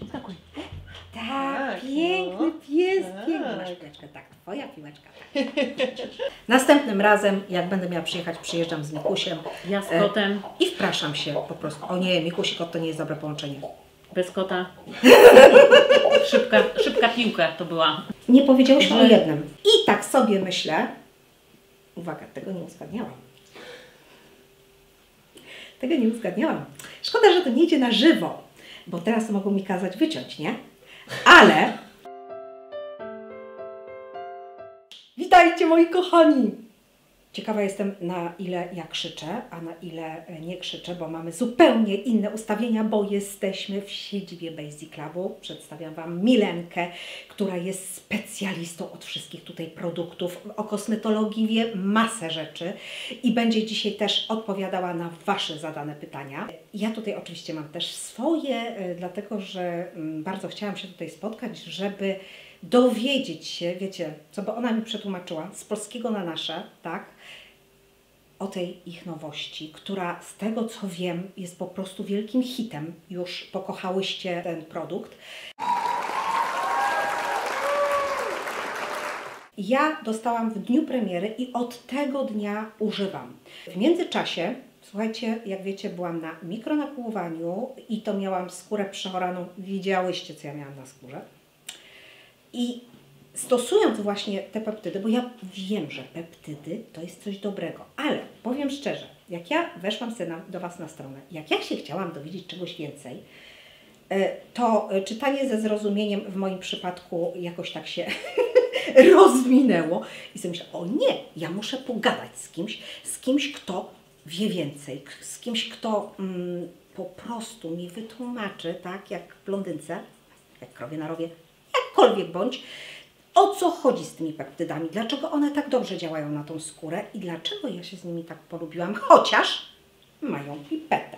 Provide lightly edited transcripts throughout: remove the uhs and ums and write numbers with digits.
Skakuj. Tak, piękny pies, piękny. Masz piłeczkę, tak, twoja piłeczka. Tak. Następnym razem, jak będę miała przyjechać, przyjeżdżam z Mikusiem. Ja z kotem. I wpraszam się po prostu. O nie, Mikus i kot to nie jest dobre połączenie. Bez kota. Szybka piłka to była. Nie powiedziałyśmy o jednym. I tak sobie myślę, uwaga, tego nie uzgadniałam. Tego nie uzgadniałam. Szkoda, że to nie idzie na żywo, bo teraz mogą mi kazać wyciąć, nie? Ale... Witajcie moi kochani! Ciekawa jestem, na ile ja krzyczę, a na ile nie krzyczę, bo mamy zupełnie inne ustawienia, bo jesteśmy w siedzibie Basic Clubu. Przedstawiam Wam Milenkę, która jest specjalistą od wszystkich tutaj produktów. O kosmetologii wie masę rzeczy i będzie dzisiaj też odpowiadała na Wasze zadane pytania. Ja tutaj oczywiście mam też swoje, dlatego że bardzo chciałam się tutaj spotkać, żeby dowiedzieć się, wiecie, co by ona mi przetłumaczyła, z polskiego na nasze, tak, o tej ich nowości, która z tego co wiem jest po prostu wielkim hitem. Już pokochałyście ten produkt. Ja dostałam w dniu premiery i od tego dnia używam. W międzyczasie, słuchajcie, jak wiecie, byłam na mikronapływaniu i to miałam skórę przeoraną. Widziałyście, co ja miałam na skórze. I stosując właśnie te peptydy, bo ja wiem, że peptydy to jest coś dobrego, ale powiem szczerze, jak ja weszłam sobie do Was na stronę, jak ja się chciałam dowiedzieć czegoś więcej, to czytanie ze zrozumieniem w moim przypadku jakoś tak się rozminęło i sobie myślę, o nie, ja muszę pogadać z kimś, kto wie więcej, z kimś, kto po prostu mi wytłumaczy, tak, jak blondynce, jak krowie na rowie, jakkolwiek bądź, o co chodzi z tymi peptydami, dlaczego one tak dobrze działają na tą skórę i dlaczego ja się z nimi tak polubiłam, chociaż mają pipetę.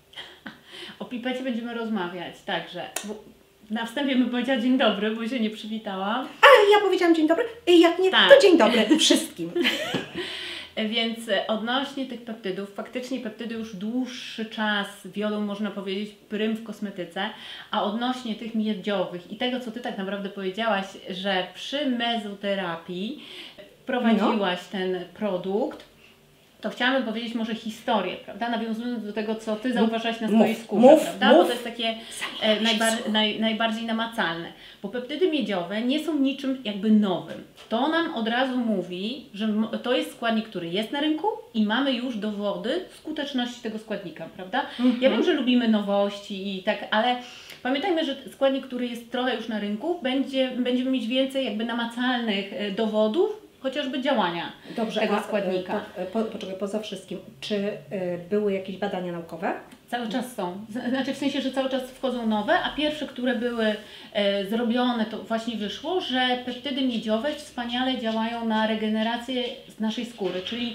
O pipecie będziemy rozmawiać, także na wstępie bym powiedziała dzień dobry, bo się nie przywitałam. Ale ja powiedziałam dzień dobry i jak nie, tak, to dzień dobry wszystkim. Więc odnośnie tych peptydów, faktycznie peptydy już dłuższy czas wiodą, można powiedzieć, prym w kosmetyce, a odnośnie tych miedziowych i tego, co Ty tak naprawdę powiedziałaś, że przy mezoterapii prowadziłaś ten produkt, to chciałabym powiedzieć może historię, prawda? Nawiązując do tego, co Ty zauważyłaś na swojej skórze, prawda? Bo to jest takie najbardziej namacalne. Bo peptydy miedziowe nie są niczym jakby nowym. To nam od razu mówi, że to jest składnik, który jest na rynku i mamy już dowody skuteczności tego składnika, prawda? Ja wiem, że lubimy nowości i tak, ale pamiętajmy, że składnik, który jest trochę już na rynku, będziemy mieć więcej jakby namacalnych dowodów, chociażby działania tego składnika. Poczekaj, poza wszystkim, czy były jakieś badania naukowe? Cały czas są. Znaczy w sensie, że cały czas wchodzą nowe, a pierwsze, które były zrobione, to właśnie wyszło, że peptydy miedziowe wspaniale działają na regenerację z naszej skóry, czyli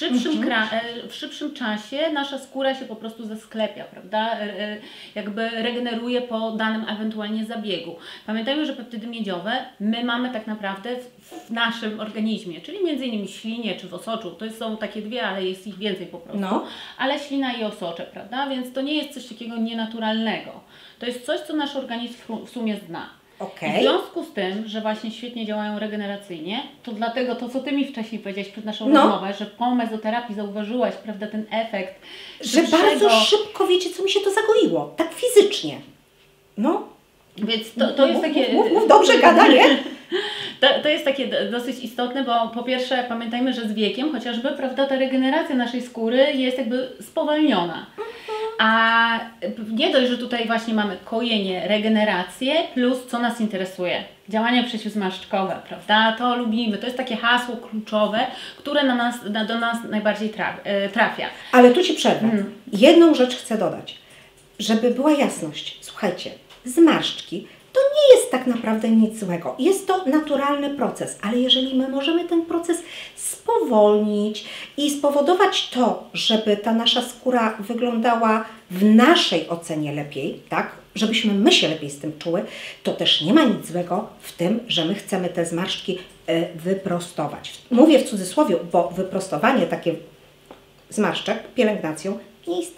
w szybszym czasie nasza skóra się po prostu zasklepia, prawda? Jakby regeneruje po danym ewentualnie zabiegu. Pamiętajmy, że peptydy miedziowe my mamy tak naprawdę w naszym organizmie, czyli między innymi ślinie czy w osoczu. To są takie dwie, ale jest ich więcej po prostu. No. Ale ślina i osocze, prawda? Więc to nie jest coś takiego nienaturalnego. To jest coś, co nasz organizm w sumie zna. Okay. I w związku z tym, że właśnie świetnie działają regeneracyjnie, to dlatego to, co Ty mi wcześniej powiedziałaś przed naszą rozmowę, że po mezoterapii zauważyłaś, prawda, ten efekt. Że bardzo szybko, wiecie, co mi się to zagoiło, tak fizycznie. No. Więc to jest takie... Mów dobrze gada, nie? To jest takie dosyć istotne, bo po pierwsze pamiętajmy, że z wiekiem chociażby, prawda, ta regeneracja naszej skóry jest jakby spowolniona. A nie dość, że tutaj właśnie mamy kojenie, regenerację, plus co nas interesuje, działania przeciwzmarszczkowe, prawda, to lubimy, to jest takie hasło kluczowe, które do nas najbardziej trafia. Ale tu Ci przerwę. Jedną rzecz chcę dodać, żeby była jasność. Słuchajcie, zmarszczki to nie jest tak naprawdę nic złego. Jest to naturalny proces, ale jeżeli my możemy ten proces spowolnić i spowodować to, żeby ta nasza skóra wyglądała w naszej ocenie lepiej, tak, żebyśmy my się lepiej z tym czuły, to też nie ma nic złego w tym, że my chcemy te zmarszczki wyprostować. Mówię w cudzysłowie, bo wyprostowanie takie zmarszczek pielęgnacją nie istnieje.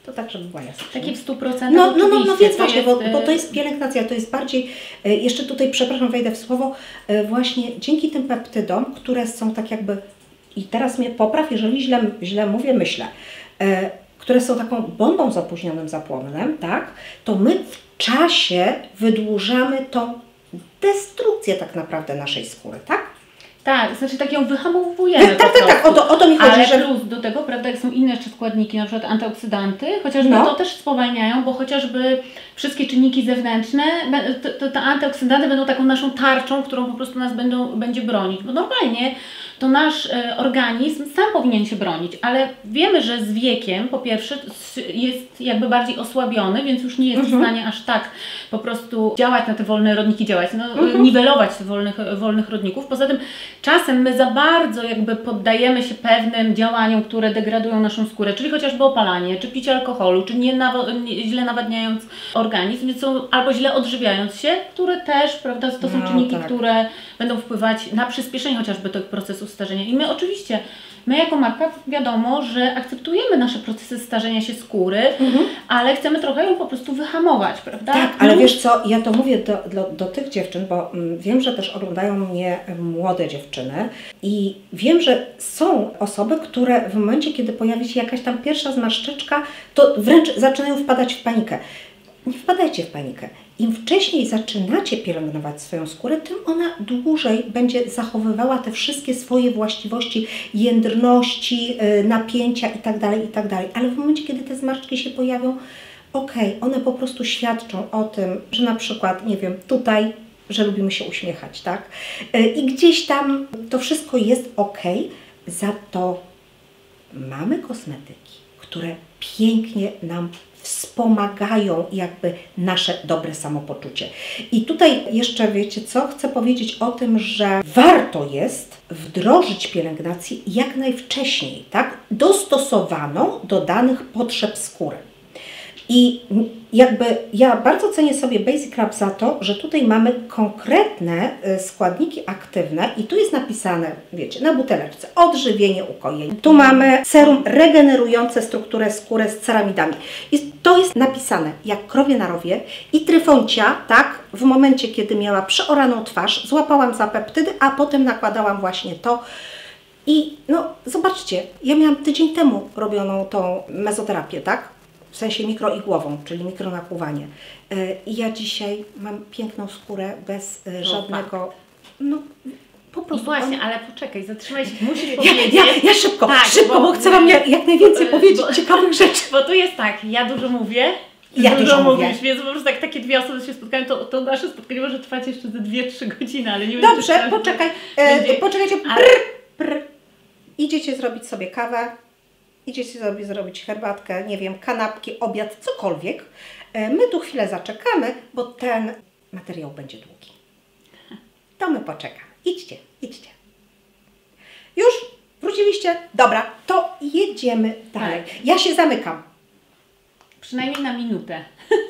To tak, żeby była jasność. Takie w 100% No więc to właśnie, jest, bo to jest pielęgnacja, to jest bardziej, jeszcze tutaj, przepraszam, wejdę w słowo, właśnie dzięki tym peptydom, które są tak jakby, i teraz mnie popraw, jeżeli źle mówię, myślę, które są taką bombą z opóźnionym zapłonem, tak, to my w czasie wydłużamy tą destrukcję tak naprawdę naszej skóry, tak? Tak, znaczy tak ją wyhamowujemy. Tak, o to mi chodzi, ale że... plus do tego, prawda, jak są inne jeszcze składniki, na przykład antyoksydanty, chociażby to też spowalniają, bo chociażby wszystkie czynniki zewnętrzne, te antyoksydanty będą taką naszą tarczą, którą po prostu nas będzie bronić, bo normalnie to nasz organizm sam powinien się bronić, ale wiemy, że z wiekiem po pierwsze jest jakby bardziej osłabiony, więc już nie jest w stanie aż tak po prostu działać na te wolne rodniki, niwelować tych wolnych rodników. Poza tym czasem my za bardzo jakby poddajemy się pewnym działaniom, które degradują naszą skórę, czyli chociażby opalanie, czy picie alkoholu, czy źle nawadniając organizm, więc albo źle odżywiając się, które też, prawda, to są czynniki, które będą wpływać na przyspieszenie chociażby tych procesów starzenia. I my jako marka wiadomo, że akceptujemy nasze procesy starzenia się skóry, ale chcemy trochę ją po prostu wyhamować, prawda? Tak, ale wiesz co, ja to mówię do tych dziewczyn, bo wiem, że też oglądają mnie młode dziewczyny i wiem, że są osoby, które w momencie, kiedy pojawi się jakaś tam pierwsza zmarszczeczka, to wręcz zaczynają wpadać w panikę. Nie wpadajcie w panikę. Im wcześniej zaczynacie pielęgnować swoją skórę, tym ona dłużej będzie zachowywała te wszystkie swoje właściwości, jędrności, napięcia itd. Ale w momencie, kiedy te zmarszczki się pojawią, one po prostu świadczą o tym, że na przykład, nie wiem, tutaj, że lubimy się uśmiechać, tak? I gdzieś tam to wszystko jest za to mamy kosmetyki, które pięknie nam wspomagają jakby nasze dobre samopoczucie. I tutaj jeszcze wiecie co? Chcę powiedzieć o tym, że warto jest wdrożyć pielęgnację jak najwcześniej, tak? Dostosowaną do danych potrzeb skóry. I jakby ja bardzo cenię sobie Basic Rub za to, że tutaj mamy konkretne składniki aktywne i tu jest napisane, wiecie, na buteleczce odżywienie, ukojenie. Tu mamy serum regenerujące strukturę skóry z ceramidami. I to jest napisane jak krowie na rowie i Tryfoncia, tak, w momencie, kiedy miała przeoraną twarz, złapałam za peptydy, a potem nakładałam właśnie to. I no, zobaczcie, ja miałam tydzień temu robioną tą mezoterapię, tak? W sensie mikroigłową, czyli mikronakłuwanie. I ja dzisiaj mam piękną skórę bez żadnego... No, po prostu... Właśnie, ale poczekaj, zatrzymaj się, musisz powiedzieć... Ja szybko, bo chcę Wam jak najwięcej powiedzieć ciekawych rzeczy. Bo tu jest tak, ja dużo mówię, ja dużo mówisz, więc po prostu jak takie dwie osoby się spotkają, to nasze spotkanie może trwać jeszcze ze 2-3 godziny, ale nie wiem... Dobrze, poczekajcie, Idziecie zrobić sobie kawę, idziecie sobie zrobić herbatkę, nie wiem, kanapki, obiad, cokolwiek. My tu chwilę zaczekamy, bo ten materiał będzie długi. To my poczekamy. Idźcie. Już? Wróciliście? Dobra, to jedziemy dalej. Tak. Ja się zamykam. Przynajmniej na minutę.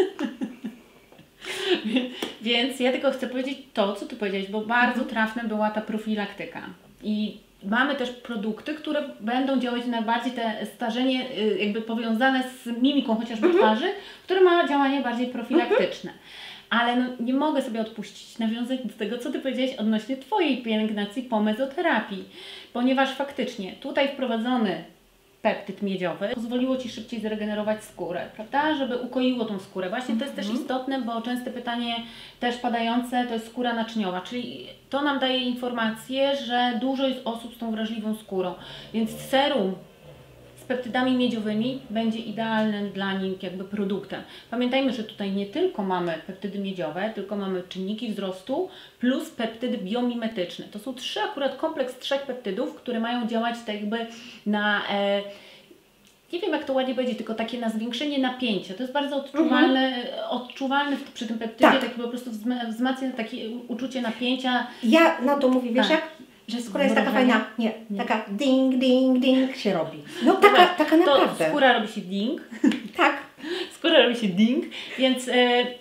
Więc ja tylko chcę powiedzieć to, co Ty powiedziałeś, bo bardzo trafna była ta profilaktyka. I mamy też produkty, które będą działać najbardziej te starzenie jakby powiązane z mimiką chociażby twarzy, które ma działanie bardziej profilaktyczne. Ale no, nie mogę sobie odpuścić nawiązać do tego, co Ty powiedziałeś odnośnie Twojej pielęgnacji po mezoterapii, ponieważ faktycznie tutaj wprowadzony peptyd miedziowy pozwoliło Ci szybciej zregenerować skórę, prawda? Żeby ukoiło tą skórę. Właśnie to jest też istotne, bo częste pytanie też padające to jest skóra naczyniowa, czyli to nam daje informację, że dużo jest osób z tą wrażliwą skórą, więc serum z peptydami miedziowymi będzie idealnym dla nich jakby produktem. Pamiętajmy, że tutaj nie tylko mamy peptydy miedziowe, tylko mamy czynniki wzrostu plus peptydy biomimetyczne. To są kompleks 3 peptydów, które mają działać tak jakby na, nie wiem jak to ładnie powiedzieć, tylko takie na zwiększenie napięcia. To jest bardzo odczuwalne przy tym peptydzie, tak po prostu wzmacnia takie uczucie napięcia. Ja na to mówię, wiesz jak? Że skóra jest taka fajna, nie, taka ding, ding, ding się robi. No taka naprawdę. To skóra robi się ding. Tak. Skóra robi się ding, więc krótko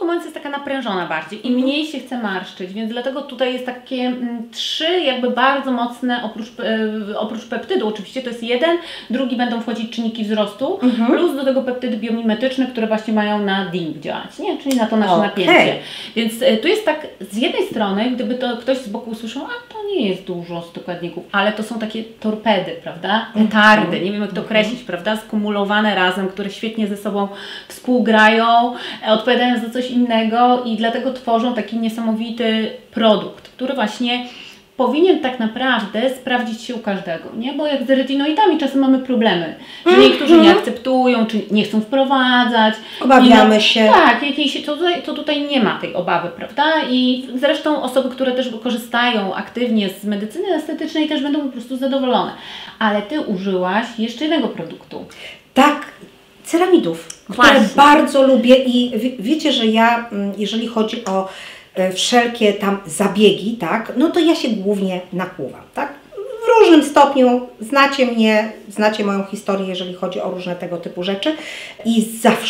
początku mówiąc jest taka naprężona bardziej i mniej się chce marszczyć, więc dlatego tutaj jest takie 3 jakby bardzo mocne, oprócz peptydu oczywiście, to jest jeden, drugi będą wchodzić czynniki wzrostu, plus do tego peptydy biomimetyczne, które właśnie mają na DING działać, nie? Czyli na to nasze napięcie. Więc tu jest tak, z jednej strony, gdyby to ktoś z boku usłyszał, a to nie jest dużo składników, ale to są takie torpedy, prawda? Petardy, nie wiem jak to określić, prawda? Skumulowane razem, które świetnie ze sobą współgrają, odpowiadają za coś innego i dlatego tworzą taki niesamowity produkt, który właśnie powinien tak naprawdę sprawdzić się u każdego, nie? Bo jak z retinoidami czasem mamy problemy, że niektórzy nie akceptują, czy nie chcą wprowadzać. Obawiamy się. Tak, to tutaj nie ma tej obawy, prawda? I zresztą osoby, które też korzystają aktywnie z medycyny estetycznej też będą po prostu zadowolone. Ale Ty użyłaś jeszcze jednego produktu. Tak, ceramidów, które bardzo lubię i wiecie, że ja, jeżeli chodzi o wszelkie tam zabiegi, tak, no to ja się głównie nakłuwam, tak? W różnym stopniu, znacie mnie, znacie moją historię, jeżeli chodzi o różne tego typu rzeczy i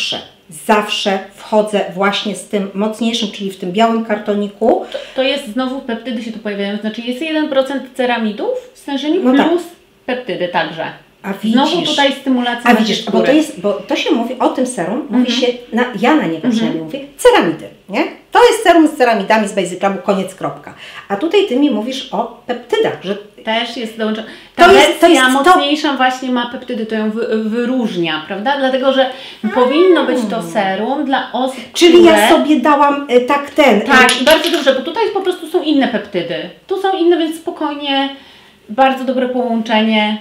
zawsze wchodzę właśnie z tym mocniejszym, czyli w tym białym kartoniku. To jest znowu peptydy się tu pojawiają, znaczy jest 1% ceramidów w stężeniu plus peptydy także. A widzisz, znowu tutaj stymulacja. A widzisz, bo to się mówi o tym serum, mówi się, ja na niego przynajmniej mówię, ceramidy, nie? To jest serum z ceramidami z Basic Labu, koniec, kropka. A tutaj Ty mi mówisz o peptydach, że też jest dołączona. Ta wersja mocniejsza właśnie ma peptydy, to ją wyróżnia, prawda? Dlatego, że powinno być to serum dla osób, czyli ja sobie dałam Tak, bardzo dobrze, bo tutaj po prostu są inne peptydy. Tu są inne, więc spokojnie, bardzo dobre połączenie.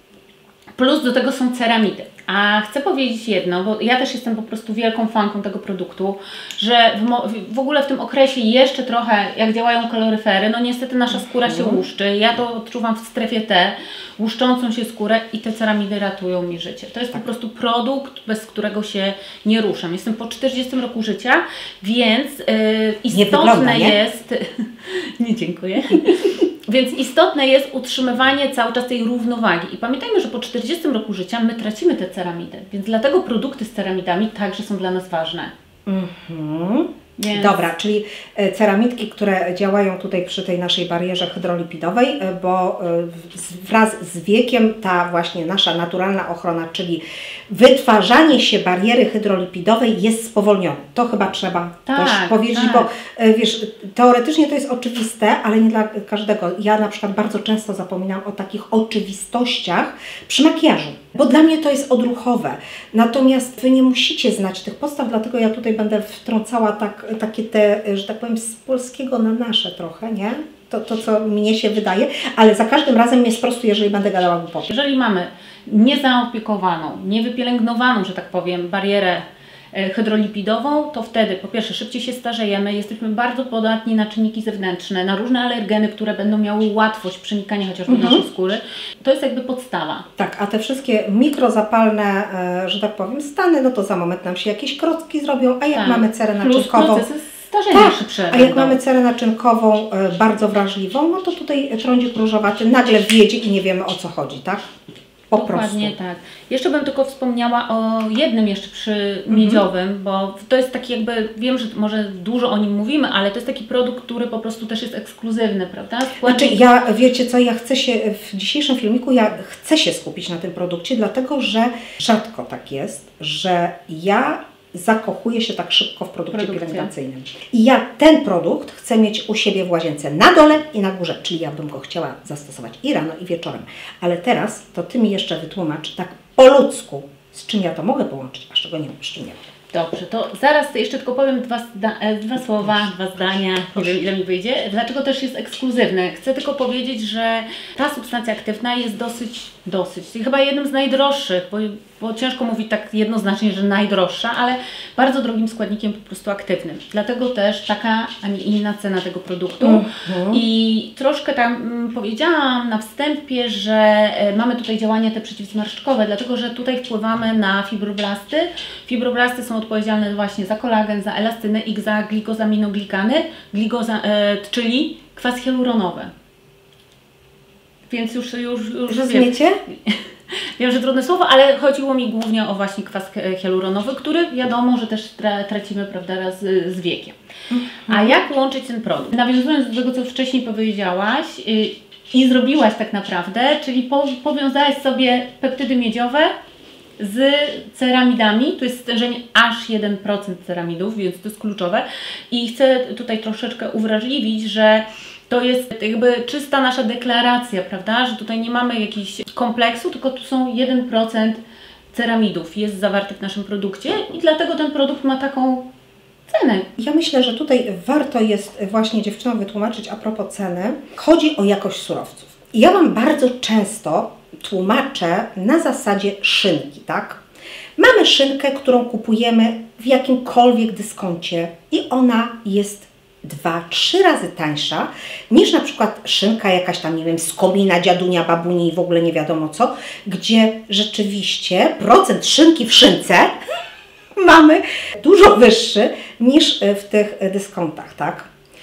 Plus do tego są ceramidy. A chcę powiedzieć jedno, bo ja też jestem po prostu wielką fanką tego produktu, że w ogóle w tym okresie jeszcze trochę, jak działają kaloryfery, no niestety nasza skóra się łuszczy. Ja to odczuwam w strefie T, łuszczącą się skórę i te ceramidy ratują mi życie. To jest po prostu produkt, bez którego się nie ruszam. Jestem po 40 roku życia, więc istotne jest... Nie, dziękuję. Więc istotne jest utrzymywanie cały czas tej równowagi. I pamiętajmy, że po 40 roku życia my tracimy te ceramidy, więc dlatego produkty z ceramidami także są dla nas ważne. Więc... Dobra, czyli ceramidki, które działają tutaj przy tej naszej barierze hydrolipidowej, bo wraz z wiekiem ta właśnie nasza naturalna ochrona, czyli wytwarzanie się bariery hydrolipidowej jest spowolnione. To chyba trzeba też powiedzieć, bo wiesz, teoretycznie to jest oczywiste, ale nie dla każdego. Ja na przykład bardzo często zapominam o takich oczywistościach przy makijażu, bo dla mnie to jest odruchowe. Natomiast Wy nie musicie znać tych podstaw, dlatego ja tutaj będę wtrącała takie te, że tak powiem, z polskiego na nasze trochę, nie? To, co mnie się wydaje, ale za każdym razem mnie sprostuje, jeżeli będę gadała głupoty. Jeżeli mamy niezaopiekowaną, niewypielęgnowaną, że tak powiem, barierę hydrolipidową, to wtedy po pierwsze szybciej się starzejemy, jesteśmy bardzo podatni na czynniki zewnętrzne, na różne alergeny, które będą miały łatwość przenikania chociażby do naszej skóry. To jest jakby podstawa. Tak, a te wszystkie mikrozapalne, że tak powiem, stany, no to za moment nam się jakieś krocki zrobią, a jak mamy cerę naczynkową, a jak mamy cerę naczynkową bardzo wrażliwą, no to tutaj trądzik różowaty nagle wjedzie i nie wiemy, o co chodzi, tak? Dokładnie tak. Jeszcze bym tylko wspomniała o jednym jeszcze przy miedziowym, bo to jest taki jakby, wiem, że może dużo o nim mówimy, ale to jest taki produkt, który po prostu też jest ekskluzywny, prawda? Znaczy ja, wiecie co, ja chcę się, w dzisiejszym filmiku ja chcę się skupić na tym produkcie, dlatego że rzadko tak jest, że ja zakochuję się tak szybko w produkcie pielęgnacyjnym. I ja ten produkt chcę mieć u siebie w łazience na dole i na górze, czyli ja bym go chciała zastosować i rano, i wieczorem. Ale teraz to Ty mi jeszcze wytłumacz tak po ludzku, z czym ja to mogę połączyć, a z czego nie, z czym nie. Dobrze, to zaraz jeszcze tylko powiem dwa słowa, dwa zdania, nie wiem ile mi wyjdzie. Dlaczego też jest ekskluzywny? Chcę tylko powiedzieć, że ta substancja aktywna jest dosyć, chyba jednym z najdroższych, bo ciężko mówić tak jednoznacznie, że najdroższa, ale bardzo drogim składnikiem po prostu aktywnym. Dlatego też taka, a nie inna cena tego produktu. I troszkę tam powiedziałam na wstępie, że mamy tutaj działania te przeciwzmarszczkowe, dlatego że tutaj wpływamy na fibroblasty. Fibroblasty są odpowiedzialne właśnie za kolagen, za elastynę i za gligozaminoglikany, czyli kwas hialuronowy. Więc już rozumiecie? Wiem, że trudne słowo, ale chodziło mi głównie o właśnie kwas hialuronowy, który wiadomo, że też tracimy, prawda, raz z wiekiem. A jak łączyć ten produkt? Nawiązując do tego, co wcześniej powiedziałaś i zrobiłaś tak naprawdę, czyli powiązałaś sobie peptydy miedziowe z ceramidami, to jest stężenie aż 1% ceramidów, więc to jest kluczowe i chcę tutaj troszeczkę uwrażliwić, że to jest jakby czysta nasza deklaracja, prawda, że tutaj nie mamy jakiegoś kompleksu, tylko tu są 1% ceramidów jest zawarty w naszym produkcie i dlatego ten produkt ma taką cenę. Ja myślę, że tutaj warto jest właśnie dziewczynom wytłumaczyć a propos ceny. Chodzi o jakość surowców. I ja Wam bardzo często tłumaczę na zasadzie szynki, tak? Mamy szynkę, którą kupujemy w jakimkolwiek dyskoncie i ona jest 2-3 razy tańsza niż na przykład szynka jakaś tam, nie wiem, z komina, dziadunia, babuni i w ogóle nie wiadomo co, gdzie rzeczywiście procent szynki w szynce mamy dużo wyższy niż w tych dyskontach, tak?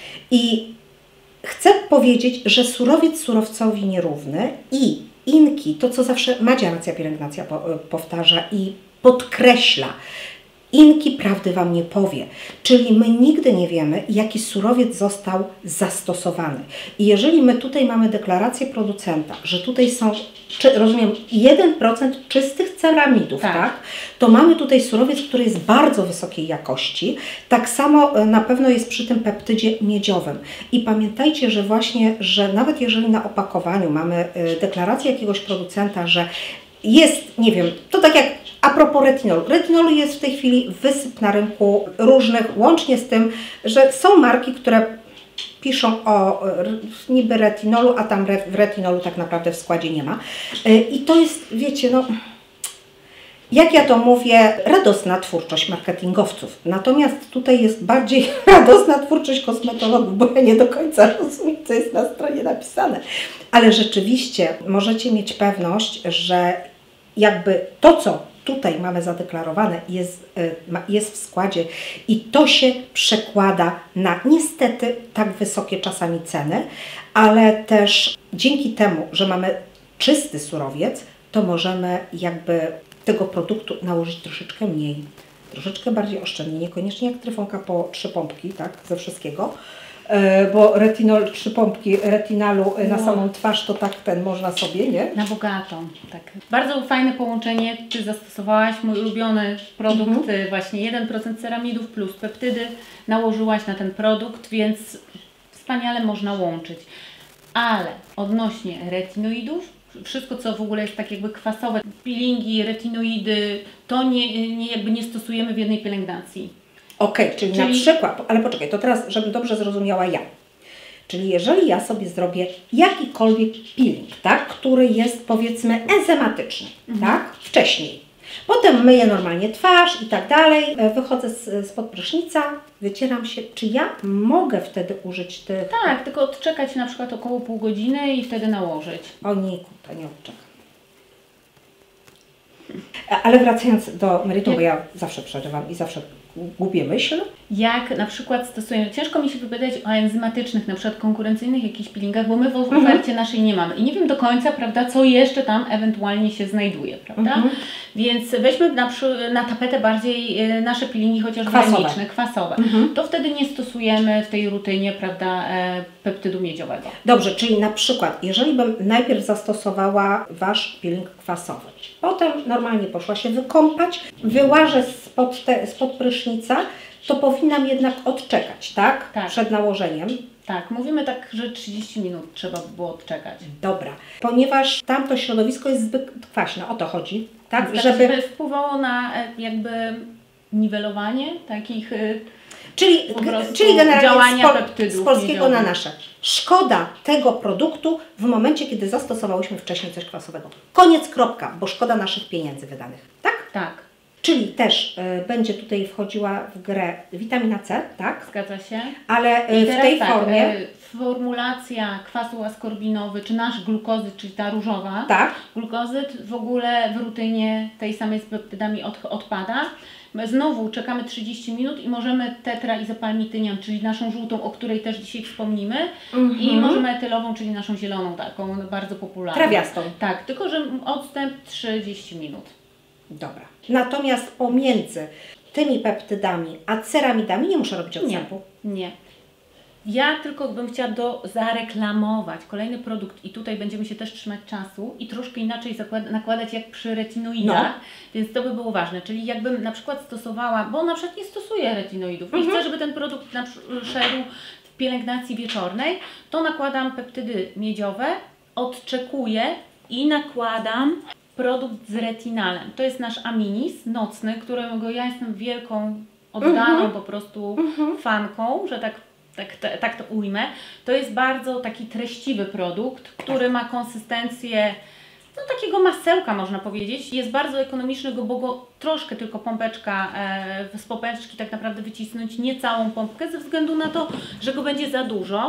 I chcę powiedzieć, że surowiec surowcowi nierówny i inki, to co zawsze Madzia Racja Pielęgnacja powtarza i podkreśla, inki prawdy Wam nie powie, czyli my nigdy nie wiemy, jaki surowiec został zastosowany. I jeżeli my tutaj mamy deklarację producenta, że tutaj są, rozumiem, 1% czystych ceramidów, tak? To mamy tutaj surowiec, który jest bardzo wysokiej jakości. Tak samo na pewno jest przy tym peptydzie miedziowym. I pamiętajcie, że właśnie, że nawet jeżeli na opakowaniu mamy deklarację jakiegoś producenta, że jest, nie wiem, to tak jak a propos retinolu. Retinolu jest w tej chwili wysyp na rynku różnych, łącznie z tym, że są marki, które piszą o niby retinolu, a tam w retinolu tak naprawdę w składzie nie ma. I to jest, wiecie, no, jak ja to mówię, radosna twórczość marketingowców. Natomiast tutaj jest bardziej radosna twórczość kosmetologów, bo ja nie do końca rozumiem, co jest na stronie napisane. Ale rzeczywiście możecie mieć pewność, że jakby to, co tutaj mamy zadeklarowane, jest w składzie i to się przekłada na niestety tak wysokie czasami ceny, ale też dzięki temu, że mamy czysty surowiec, to możemy jakby tego produktu nałożyć troszeczkę mniej, troszeczkę bardziej oszczędnie, niekoniecznie jak Tryfonka po 3 pompki, tak, ze wszystkiego. Bo retinol, 3 pompki retinalu na samą twarz, to tak ten można sobie, nie? Na bogatą, tak. Bardzo fajne połączenie. Ty zastosowałaś mój ulubiony produkt, właśnie 1% ceramidów plus peptydy. Nałożyłaś na ten produkt, więc wspaniale można łączyć. Ale odnośnie retinoidów, wszystko co w ogóle jest tak jakby kwasowe, peelingi, retinoidy, to nie stosujemy w jednej pielęgnacji. Okej, czyli na przykład, ale poczekaj, to teraz, żebym dobrze zrozumiała ja. Czyli jeżeli ja sobie zrobię jakikolwiek peeling, tak, który jest powiedzmy enzymatyczny, tak, wcześniej. Potem myję normalnie twarz i tak dalej, wychodzę spod prysznica, wycieram się. Czy ja mogę wtedy użyć tych... Tak, tylko odczekać na przykład około pół godziny i wtedy nałożyć. O nie, to nie odczekam. Ale wracając do meritum, bo ja zawsze przerywam i zawsze gubię myśl. Jak na przykład stosujemy, ciężko mi się wypowiadać o enzymatycznych, na przykład konkurencyjnych jakichś peelingach, bo my w ofercie naszej nie mamy. I nie wiem do końca, prawda, co jeszcze tam ewentualnie się znajduje, prawda? Więc weźmy na tapetę bardziej nasze peelingi, chociaż chemiczne, kwasowe. To wtedy nie stosujemy w tej rutynie, prawda, peptydu miedziowego. Dobrze, czyli na przykład, jeżeli bym najpierw zastosowała Wasz peeling kwasowy, potem normalnie poszła się wykąpać, wyłażę spod prysznica, to powinnam jednak odczekać, tak? Tak. Przed nałożeniem. Tak, mówimy tak, że 30 minut trzeba by było odczekać. Dobra, ponieważ tamto środowisko jest zbyt kwaśne, o to chodzi, tak? Żeby wpływało na jakby niwelowanie takich czyli generalnie działania peptydów z polskiego miedziowych. na nasze. Szkoda tego produktu w momencie, kiedy zastosowałyśmy wcześniej coś kwasowego. Koniec, kropka, bo szkoda naszych pieniędzy wydanych, tak? Tak. Czyli też będzie tutaj wchodziła w grę witamina C, tak? Zgadza się. Ale I w tej formie... formulacja kwasu askorbinowy, czy nasz glukozyt, czyli ta różowa, tak. Glukozyt w ogóle w rutynie tej samej z peptydami odpada. My znowu czekamy 30 minut i możemy tetraizopalmitynian, czyli naszą żółtą, o której też dzisiaj wspomnimy, i możemy etylową, czyli naszą zieloną, taką bardzo popularną. Trawiastą. Tak, tylko że odstęp 30 minut. Dobra. Natomiast pomiędzy tymi peptydami a ceramidami nie muszę robić odstępu. Nie. Ja tylko bym chciała zareklamować kolejny produkt i tutaj będziemy się też trzymać czasu i troszkę inaczej nakładać jak przy retinoidach, więc to by było ważne. Czyli jakbym na przykład stosowała, bo na przykład nie stosuję retinoidów i chcę, żeby ten produkt szedł w pielęgnacji wieczornej, to nakładam peptydy miedziowe, odczekuję i nakładam produkt z retinalem. To jest nasz Aminis nocny, którego ja jestem wielką, oddaną po prostu fanką, że tak to ujmę. To jest bardzo taki treściwy produkt, który ma konsystencję no, takiego masełka, można powiedzieć. Jest bardzo ekonomiczny, bo go troszkę tylko pompeczka, z pompeczki tak naprawdę wycisnąć, nie całą pompkę, ze względu na to, że go będzie za dużo.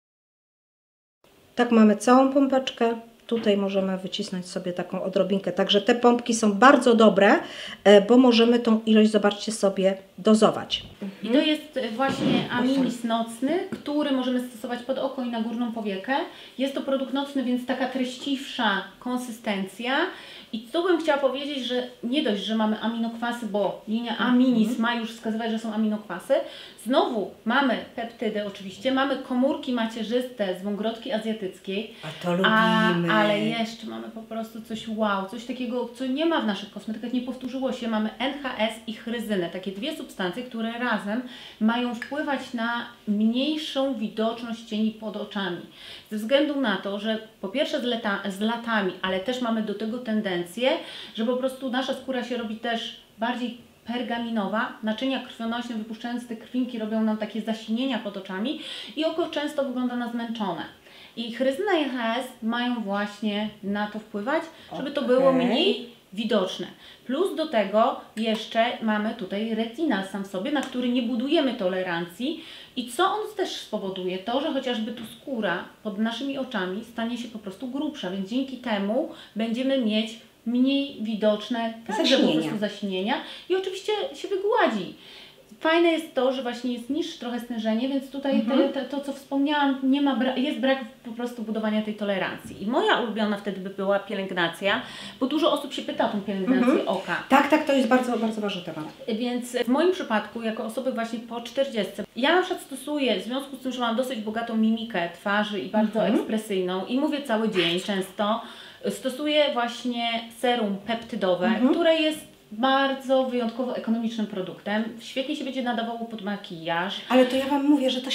Tak, mamy całą pompeczkę. Tutaj możemy wycisnąć sobie taką odrobinkę. Także te pompki są bardzo dobre, bo możemy tą ilość, zobaczcie sobie, dozować. I to jest właśnie Aminis nocny, który możemy stosować pod oko i na górną powiekę. Jest to produkt nocny, więc taka treściwsza konsystencja. I tu bym chciała powiedzieć, że nie dość, że mamy aminokwasy, bo linia Aminis ma już wskazywać, że są aminokwasy. Znowu mamy peptydy oczywiście, mamy komórki macierzyste z wągrotki azjatyckiej. A to lubimy. Ale jeszcze mamy po prostu coś wow, coś takiego, co nie ma w naszych kosmetykach, nie powtórzyło się. Mamy NHS i chryzynę, takie dwie substancje, które razem mają wpływać na mniejszą widoczność cieni pod oczami. Ze względu na to, że po pierwsze z latami, ale też mamy do tego tendencję, że po prostu nasza skóra się robi też bardziej pergaminowa, naczynia krwionośne wypuszczając te krwinki robią nam takie zasinienia pod oczami i oko często wygląda na zmęczone. I chryzyna i NHS mają właśnie na to wpływać, żeby to było mniej widoczne. Plus do tego jeszcze mamy tutaj retinal sam w sobie, na który nie budujemy tolerancji i co on też spowoduje? To, że chociażby tu skóra pod naszymi oczami stanie się po prostu grubsza, więc dzięki temu będziemy mieć mniej widoczne zasinienia i oczywiście się wygładzi. Fajne jest to, że właśnie jest niższe trochę stężenie, więc tutaj to co wspomniałam, jest brak po prostu budowania tej tolerancji. I moja ulubiona wtedy by była pielęgnacja, bo dużo osób się pyta o tą pielęgnację oka. Tak, to jest bardzo, bardzo ważny temat. Więc w moim przypadku, jako osoby właśnie po 40, ja na przykład stosuję, w związku z tym, że mam dosyć bogatą mimikę twarzy i bardzo ekspresyjną i mówię cały dzień często, stosuję właśnie serum peptydowe, które jest bardzo wyjątkowo ekonomicznym produktem. Świetnie się będzie nadawało pod makijaż. Ale to ja Wam mówię, że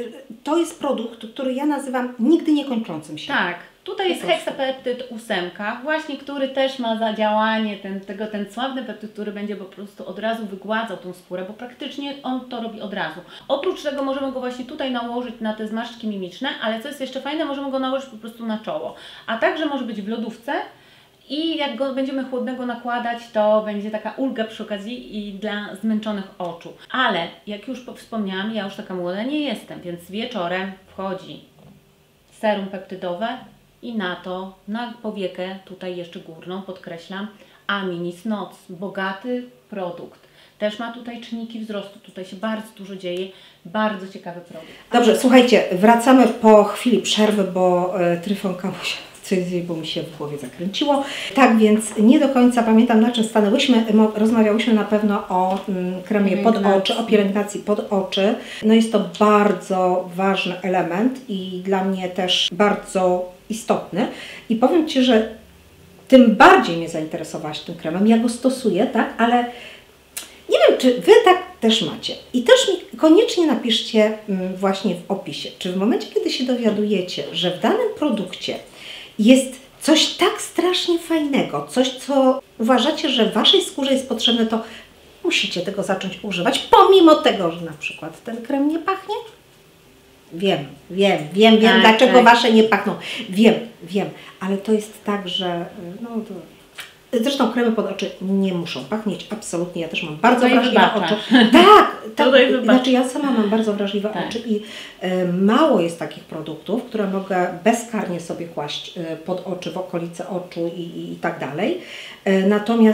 to jest produkt, który ja nazywam nigdy niekończącym się. Tak. Tutaj jest heksapeptyd 8, właśnie, który też ma zadziałanie ten sławny peptyd, który będzie po prostu od razu wygładzał tą skórę, bo praktycznie on to robi od razu. Oprócz tego możemy go właśnie tutaj nałożyć na te zmarszczki mimiczne, ale co jest jeszcze fajne, możemy go nałożyć po prostu na czoło. A także może być w lodówce i jak go będziemy chłodnego nakładać, to będzie taka ulga przy okazji i dla zmęczonych oczu. Ale jak już wspomniałam, ja już taka młoda nie jestem, więc wieczorem wchodzi serum peptydowe, i na powiekę, tutaj jeszcze górną, podkreślam, Aminis Noc, bogaty produkt. Też ma tutaj czynniki wzrostu, tutaj się bardzo dużo dzieje, bardzo ciekawy produkt. Dobrze, słuchajcie, wracamy po chwili przerwy, bo Tryfonka bo mi się w głowie zakręciło. Tak więc nie do końca pamiętam, na czym stanęłyśmy. Rozmawiałyśmy na pewno o kremie pod oczy, o pielęgnacji pod oczy. No jest to bardzo ważny element i dla mnie też bardzo istotny. I powiem Ci, że tym bardziej mnie zainteresowałaś tym kremem. Ja go stosuję, tak, ale nie wiem, czy Wy tak też macie. I też mi koniecznie napiszcie właśnie w opisie, czy w momencie, kiedy się dowiadujecie, że w danym produkcie jest coś tak strasznie fajnego, coś, co uważacie, że Waszej skórze jest potrzebne, to musicie tego zacząć używać, pomimo tego, że na przykład ten krem nie pachnie. Wiem, tak, dlaczego tak. Wasze nie pachną. Wiem, ale to jest tak, że zresztą kremy pod oczy nie muszą pachnieć, absolutnie. Ja też mam bardzo wrażliwe oczy. Tak, znaczy ja sama mam bardzo wrażliwe oczy i mało jest takich produktów, które mogę bezkarnie sobie kłaść pod oczy, w okolice oczu i tak dalej. Natomiast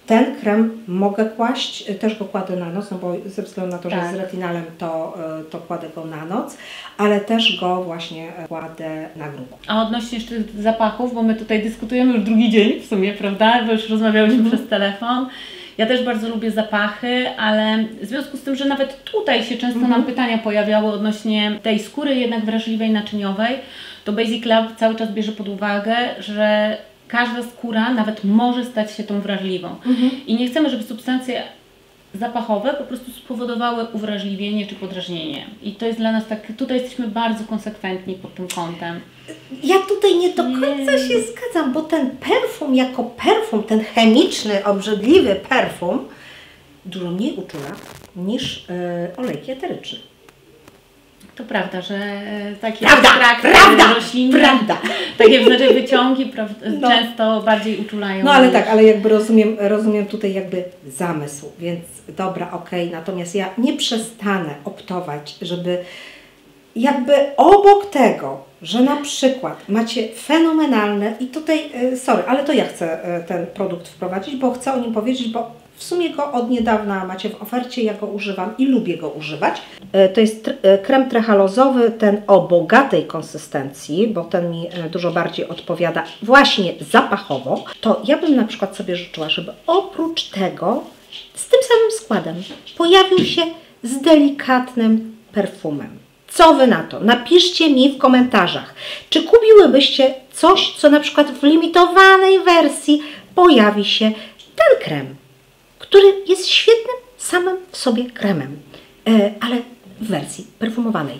Ten krem mogę kłaść, też go kładę na noc, no bo ze względu na to, że Tak. z retinalem to kładę go na noc, ale też go właśnie kładę na grubo. A odnośnie jeszcze tych zapachów, bo my tutaj dyskutujemy już drugi dzień w sumie, prawda? Bo już rozmawiałyśmy przez telefon. Ja też bardzo lubię zapachy, ale w związku z tym, że nawet tutaj się często nam pytania pojawiały odnośnie tej skóry jednak wrażliwej, naczyniowej, to Basic Lab cały czas bierze pod uwagę, że każda skóra nawet może stać się tą wrażliwą. I nie chcemy, żeby substancje zapachowe po prostu spowodowały uwrażliwienie czy podrażnienie. I to jest dla nas tak, tutaj jesteśmy bardzo konsekwentni pod tym kątem. Ja tutaj nie do końca się zgadzam, bo ten perfum jako perfum, ten chemiczny, obrzydliwy perfum dużo mniej uczula niż olejki eteryczne. To prawda, że takie Prawda! roślinne, takie znaczy wyciągi często bardziej uczulają. No ale tak, ale jakby rozumiem tutaj jakby zamysł, więc dobra, okej, natomiast ja nie przestanę optować, żeby jakby obok tego, że na przykład macie fenomenalne i tutaj, sorry, ale to ja chcę ten produkt wprowadzić, bo chcę o nim powiedzieć, bo w sumie go od niedawna macie w ofercie, ja go używam i lubię go używać. To jest krem trehalozowy, ten o bogatej konsystencji, bo ten mi dużo bardziej odpowiada właśnie zapachowo. To ja bym na przykład sobie życzyła, żeby oprócz tego z tym samym składem pojawił się z delikatnym perfumem. Co Wy na to? Napiszcie mi w komentarzach, czy kupiłybyście coś, co na przykład w limitowanej wersji pojawi się ten krem, który jest świetnym samym w sobie kremem, ale w wersji perfumowanej.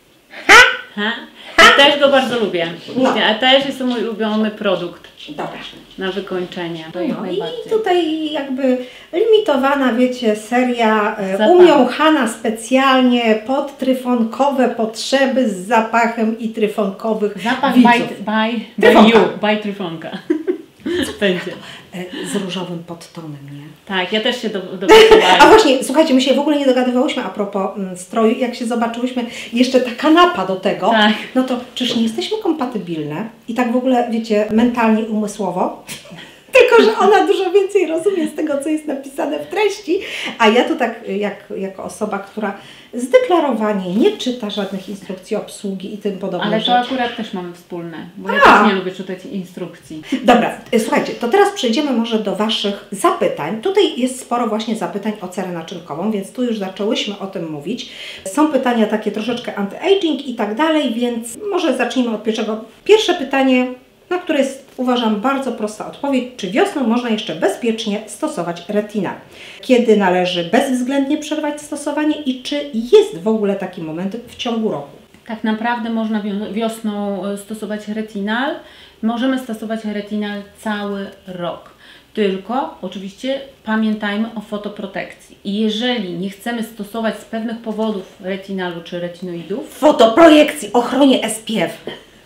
Ja też go bardzo lubię. A też jest to mój ulubiony produkt Dobra. na wykończenie. To No i tutaj jakby limitowana, wiecie, seria Zapach. umiąchana specjalnie pod tryfonkowe potrzeby z zapachem i tryfonkowych Zapach widzów. by you, by Tryfonka. Będzie. Z różowym podtonem, nie? Tak, ja też się dopatrywałam. A właśnie, słuchajcie, my się w ogóle nie dogadywałyśmy a propos stroju. Jak się zobaczyłyśmy, jeszcze ta kanapa do tego, Tak. no to czyż nie jesteśmy kompatybilne? I tak w ogóle, wiecie, mentalnie i umysłowo? Tylko że ona dużo więcej rozumie z tego, co jest napisane w treści, a ja to tak jako osoba, która zdeklarowanie nie czyta żadnych instrukcji obsługi i tym podobne Ale to rzeczy. akurat też mamy wspólne, bo ja też nie lubię czytać instrukcji. Dobra, słuchajcie, to teraz przejdziemy może do Waszych zapytań. Tutaj jest sporo właśnie zapytań o cerę naczynkową, więc tu już zaczęłyśmy o tym mówić. Są pytania takie troszeczkę anti-aging i tak dalej, więc może zacznijmy od pierwszego. Pierwsze pytanie, na które jest, uważam, bardzo prosta odpowiedź. Czy wiosną można jeszcze bezpiecznie stosować retinal? Kiedy należy bezwzględnie przerwać stosowanie i czy jest w ogóle taki moment w ciągu roku? Tak naprawdę można wiosną stosować retinal. Możemy stosować retinal cały rok. Tylko oczywiście pamiętajmy o fotoprotekcji. I jeżeli nie chcemy stosować z pewnych powodów retinalu czy retinoidów, Fotoprojekcji, ochronie SPF.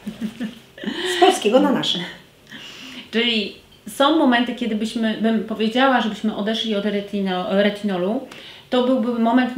Z polskiego na nasze. czyli są momenty, kiedy bym powiedziała, żebyśmy odeszli od retinolu, to byłby moment w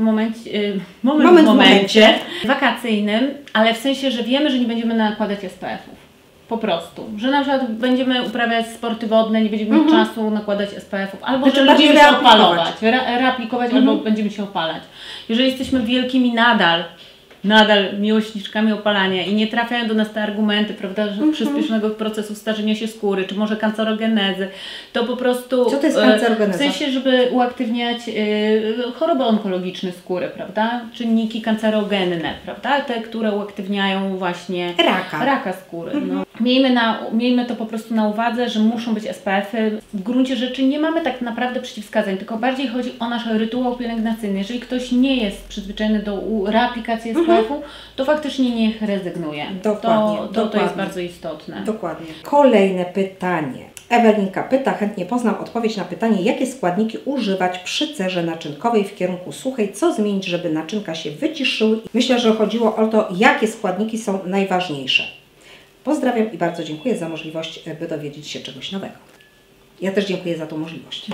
momencie wakacyjnym, ale w sensie, że wiemy, że nie będziemy nakładać SPF-ów. Po prostu. Że na przykład będziemy uprawiać sporty wodne, nie będziemy mieć czasu nakładać SPF-ów, albo Znaczy że bardziej będziemy się reaplikować. opalować, reaplikować, albo będziemy się opalać. Jeżeli jesteśmy wielkimi nadal miłośniczkami opalania i nie trafiają do nas te argumenty, prawda, że przyspieszonego procesu starzenia się skóry, czy może kancerogenezy, to po prostu... Co to jest kancerogeneza? W sensie, żeby uaktywniać choroby onkologiczne skóry, prawda, czynniki kancerogenne, prawda, te, które uaktywniają właśnie raka skóry. No. Miejmy to po prostu na uwadze, że muszą być SPF-y. W gruncie rzeczy nie mamy tak naprawdę przeciwwskazań, tylko bardziej chodzi o nasz rytuał pielęgnacyjny. Jeżeli ktoś nie jest przyzwyczajony do reaplikacji SPF-u, to faktycznie niech rezygnuje. Dokładnie, To dokładnie. jest bardzo istotne. Dokładnie. Kolejne pytanie. Ewelinka pyta, chętnie poznam odpowiedź na pytanie, jakie składniki używać przy cerze naczynkowej w kierunku suchej, co zmienić, żeby naczynka się wyciszyły. Myślę, że chodziło o to, jakie składniki są najważniejsze. Pozdrawiam i bardzo dziękuję za możliwość, by dowiedzieć się czegoś nowego. Ja też dziękuję za tą możliwość.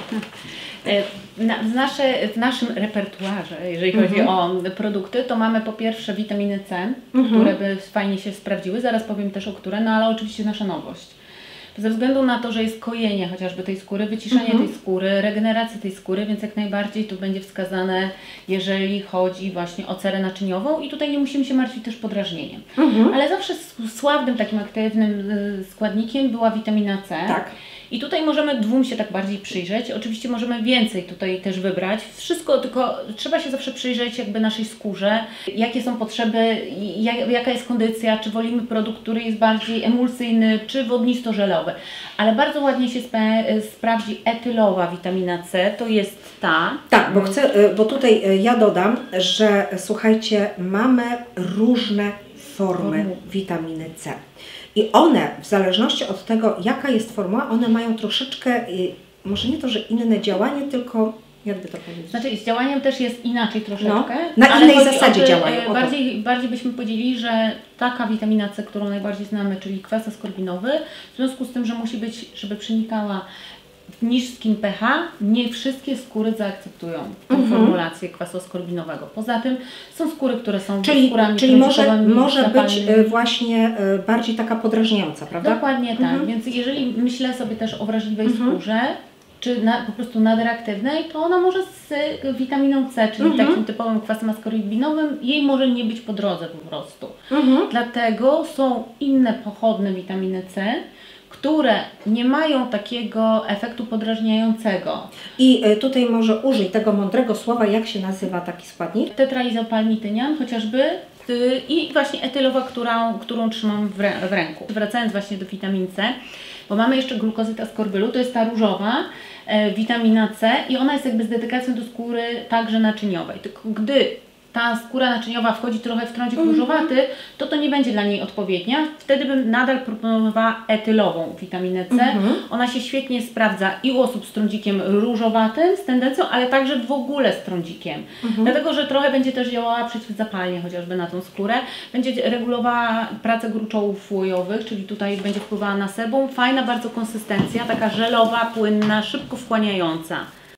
W naszym repertuarze, jeżeli chodzi o produkty, to mamy po pierwsze witaminy C, które by fajnie się sprawdziły, zaraz powiem też o które, no ale oczywiście nasza nowość. ze względu na to, że jest kojenie chociażby tej skóry, wyciszenie tej skóry, regeneracja tej skóry, więc jak najbardziej tu będzie wskazane, jeżeli chodzi właśnie o cerę naczyniową i tutaj nie musimy się martwić też podrażnieniem. Ale zawsze sławnym takim aktywnym składnikiem była witamina C. Tak. I tutaj możemy dwóm się tak bardziej przyjrzeć. Oczywiście możemy więcej tutaj też wybrać. Wszystko, tylko trzeba się zawsze przyjrzeć jakby naszej skórze, jakie są potrzeby, jaka jest kondycja, czy wolimy produkt, który jest bardziej emulsyjny, czy wodnisto-żelowy. Ale bardzo ładnie się sprawdzi etylowa witamina C, to jest ta. Tak, bo tutaj ja dodam, że słuchajcie, mamy różne formy witaminy C. I one, w zależności od tego, jaka jest formuła, one mają troszeczkę, może nie to, że inne działanie, tylko, jakby to powiedzieć? Znaczy z działaniem też jest inaczej troszeczkę. No, na innej zasadzie działają. Bardziej byśmy powiedzieli, że taka witamina C, którą najbardziej znamy, czyli kwas askorbinowy, w związku z tym, że musi być, żeby przenikała w niskim pH, nie wszystkie skóry zaakceptują tę formulację kwasu askorbinowego. Poza tym są skóry, które są skórami Czyli może być właśnie bardziej taka podrażniająca, prawda? Dokładnie tak. Więc jeżeli myślę sobie też o wrażliwej skórze, czy po prostu nadreaktywnej, to ona może z witaminą C, czyli takim typowym kwasem askorbinowym, jej może nie być po drodze po prostu. Dlatego są inne pochodne witaminy C, które nie mają takiego efektu podrażniającego. I tutaj może użyj tego mądrego słowa, jak się nazywa taki składnik? Tetraizopalmitynian chociażby i właśnie etylowa, którą trzymam w ręku. Wracając właśnie do witaminy C, bo mamy jeszcze glukozytę askorbylu, to jest ta różowa witamina C i ona jest jakby z dedykacją do skóry także naczyniowej. Tylko gdy ta skóra naczyniowa wchodzi trochę w trądzik różowaty, to nie będzie dla niej odpowiednia. Wtedy bym nadal proponowała etylową witaminę C. Ona się świetnie sprawdza i u osób z trądzikiem różowatym, z tendencją, ale także w ogóle z trądzikiem. Dlatego, że trochę będzie też działała przeciwzapalnie chociażby na tą skórę. Będzie regulowała pracę gruczołów łojowych, czyli tutaj będzie wpływała na sebum. Fajna bardzo konsystencja, taka żelowa, płynna, szybko wchłaniająca.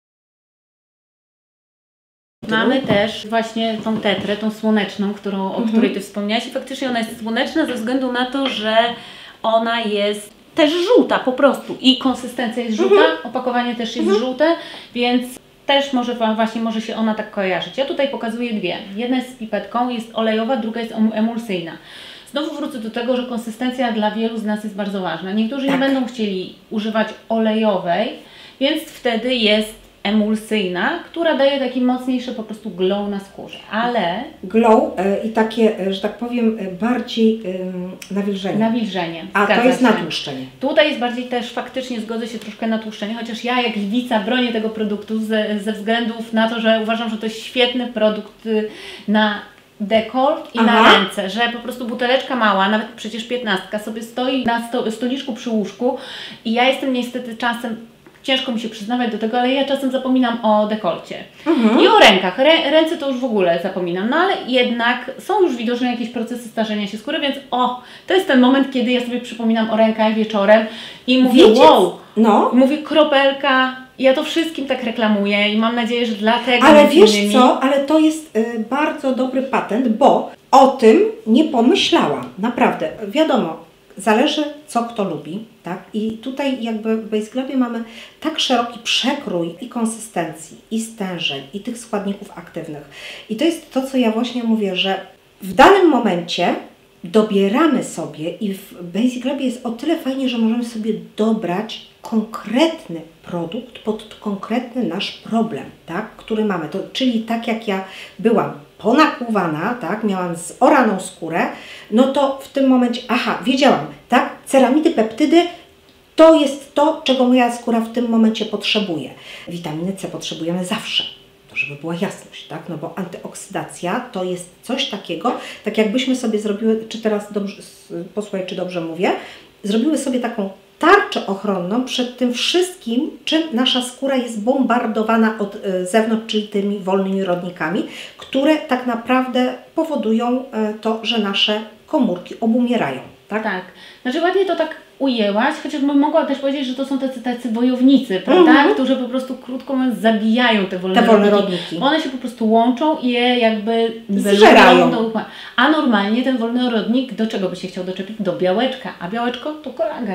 Mamy też właśnie tą tetrę, tą słoneczną, o której Ty wspomniałaś i faktycznie ona jest słoneczna ze względu na to, że ona jest też żółta po prostu i konsystencja jest żółta, opakowanie też jest żółte, więc też może się ona tak kojarzyć. Ja tutaj pokazuję dwie. Jedna jest z pipetką, jest olejowa, druga jest emulsyjna. Znowu wrócę do tego, że konsystencja dla wielu z nas jest bardzo ważna. Niektórzy nie będą chcieli używać olejowej, więc wtedy jest emulsyjna, która daje taki mocniejszy po prostu glow na skórze, ale... Glow i takie, że tak powiem, bardziej nawilżenie. Nawilżenie. A to jest natłuszczenie. Tutaj jest bardziej też faktycznie, zgodzę się, troszkę natłuszczenie, chociaż ja jak lwica bronię tego produktu ze względów na to, że uważam, że to jest świetny produkt na dekolt i na ręce, że po prostu buteleczka mała, nawet przecież 15 sobie stoi na stoliczku przy łóżku i ja jestem niestety czasem, ciężko mi się przyznawać do tego, ale ja czasem zapominam o dekolcie i o rękach. Ręce to już w ogóle zapominam, no ale jednak są już widoczne jakieś procesy starzenia się skóry, więc to jest ten moment, kiedy ja sobie przypominam o rękach wieczorem i mówię, mówię kropelka. Ja to wszystkim tak reklamuję i mam nadzieję, że dlatego... Ale wiesz co, ale to jest bardzo dobry patent, bo o tym nie pomyślałam. Naprawdę, wiadomo, zależy co kto lubi, tak? I tutaj jakby w Base Globie mamy tak szeroki przekrój i konsystencji, i stężeń, i tych składników aktywnych. I to jest to, co ja właśnie mówię, że w danym momencie dobieramy sobie i w Base Globie jest o tyle fajnie, że możemy sobie dobrać konkretny produkt pod konkretny nasz problem, tak, który mamy. Czyli tak jak ja byłam ponakłuwana, tak, miałam zoraną skórę, no to w tym momencie, wiedziałam, tak, ceramidy, peptydy, to jest to, czego moja skóra w tym momencie potrzebuje. Witaminy C potrzebujemy zawsze. To żeby była jasność, tak? No bo antyoksydacja to jest coś takiego, tak jakbyśmy sobie zrobiły, czy teraz dobrze, posłuchaj, czy dobrze mówię, zrobiły sobie taką tarczę ochronną przed tym wszystkim, czym nasza skóra jest bombardowana od zewnątrz, czyli tymi wolnymi rodnikami, które tak naprawdę powodują to, że nasze komórki obumierają. Tak? Tak. Znaczy ładnie to tak ujęłaś, chociaż bym mogła też powiedzieć, że to są tacy wojownicy, prawda? Którzy po prostu krótko mówiąc zabijają te wolne rodniki. One się po prostu łączą i je jakby zżerają. A normalnie ten wolny rodnik do czego by się chciał doczepić? Do białeczka, a białeczko to kolagen.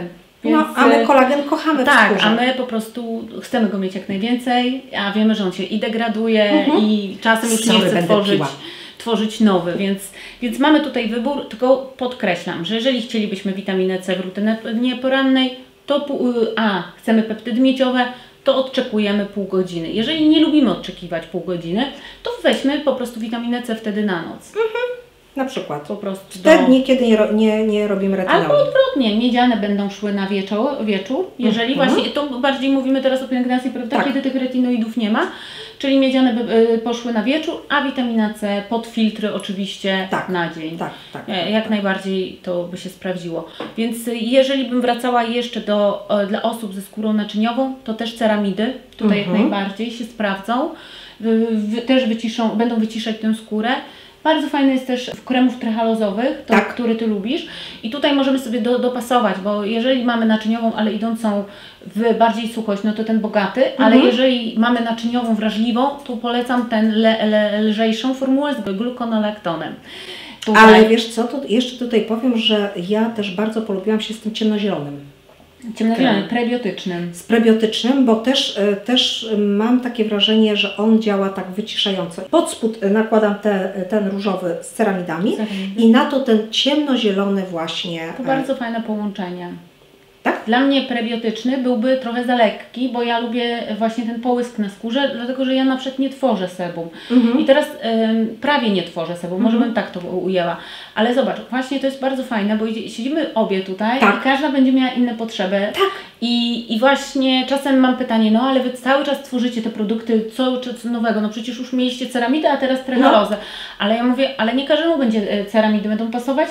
Więc, no, a my kolagen kochamy w tak, skórze. a my po prostu chcemy go mieć jak najwięcej, a wiemy, że on się i degraduje i czasem już nie Sorry, chce będę piła. tworzyć nowy, więc mamy tutaj wybór, tylko podkreślam, że jeżeli chcielibyśmy witaminę C w rutynie porannej, to chcemy peptydy miedziowe, to odczekujemy pół godziny. Jeżeli nie lubimy odczekiwać pół godziny, to weźmy po prostu witaminę C wtedy na noc. Na przykład. Po prostu W te dni, kiedy nie robimy retinolu. Albo odwrotnie, miedziane będą szły na wieczór, jeżeli właśnie, to bardziej mówimy teraz o pielęgnacji, prawda, Tak. kiedy tych retinoidów nie ma, czyli miedziane by poszły na wieczór, a witamina C pod filtry oczywiście na dzień. Tak. Jak najbardziej to by się sprawdziło. Więc jeżeli bym wracała jeszcze dla osób ze skórą naczyniową, to też ceramidy tutaj jak najbardziej się sprawdzą, też będą wyciszać tę skórę. Bardzo fajny jest też w kremów trehalozowych, który Ty lubisz. I tutaj możemy sobie dopasować, bo jeżeli mamy naczyniową, ale idącą w bardziej suchość, no to ten bogaty, ale jeżeli mamy naczyniową wrażliwą, to polecam ten lżejszą formułę z gluconolaktonem. Ale wiesz co, to jeszcze tutaj powiem, że ja też bardzo polubiłam się z tym ciemnozielonym. Ciemnozielonym, prebiotycznym. Z prebiotycznym, bo też mam takie wrażenie, że on działa tak wyciszająco. Pod spód nakładam ten różowy z ceramidami i na to ten ciemnozielony właśnie. To bardzo fajne połączenie. Tak? Dla mnie prebiotyczny byłby trochę za lekki, bo ja lubię właśnie ten połysk na skórze, dlatego że ja na przykład nie tworzę sebum. I teraz prawie nie tworzę sebum, może bym tak to ujęła. Ale zobacz, właśnie to jest bardzo fajne, bo siedzimy obie tutaj i każda będzie miała inne potrzeby. Tak. I właśnie czasem mam pytanie, no ale Wy cały czas tworzycie te produkty, co nowego, no przecież już mieliście ceramidę, a teraz trehalozę. Ale ja mówię, ale nie każdemu będzie ceramidy będą pasować,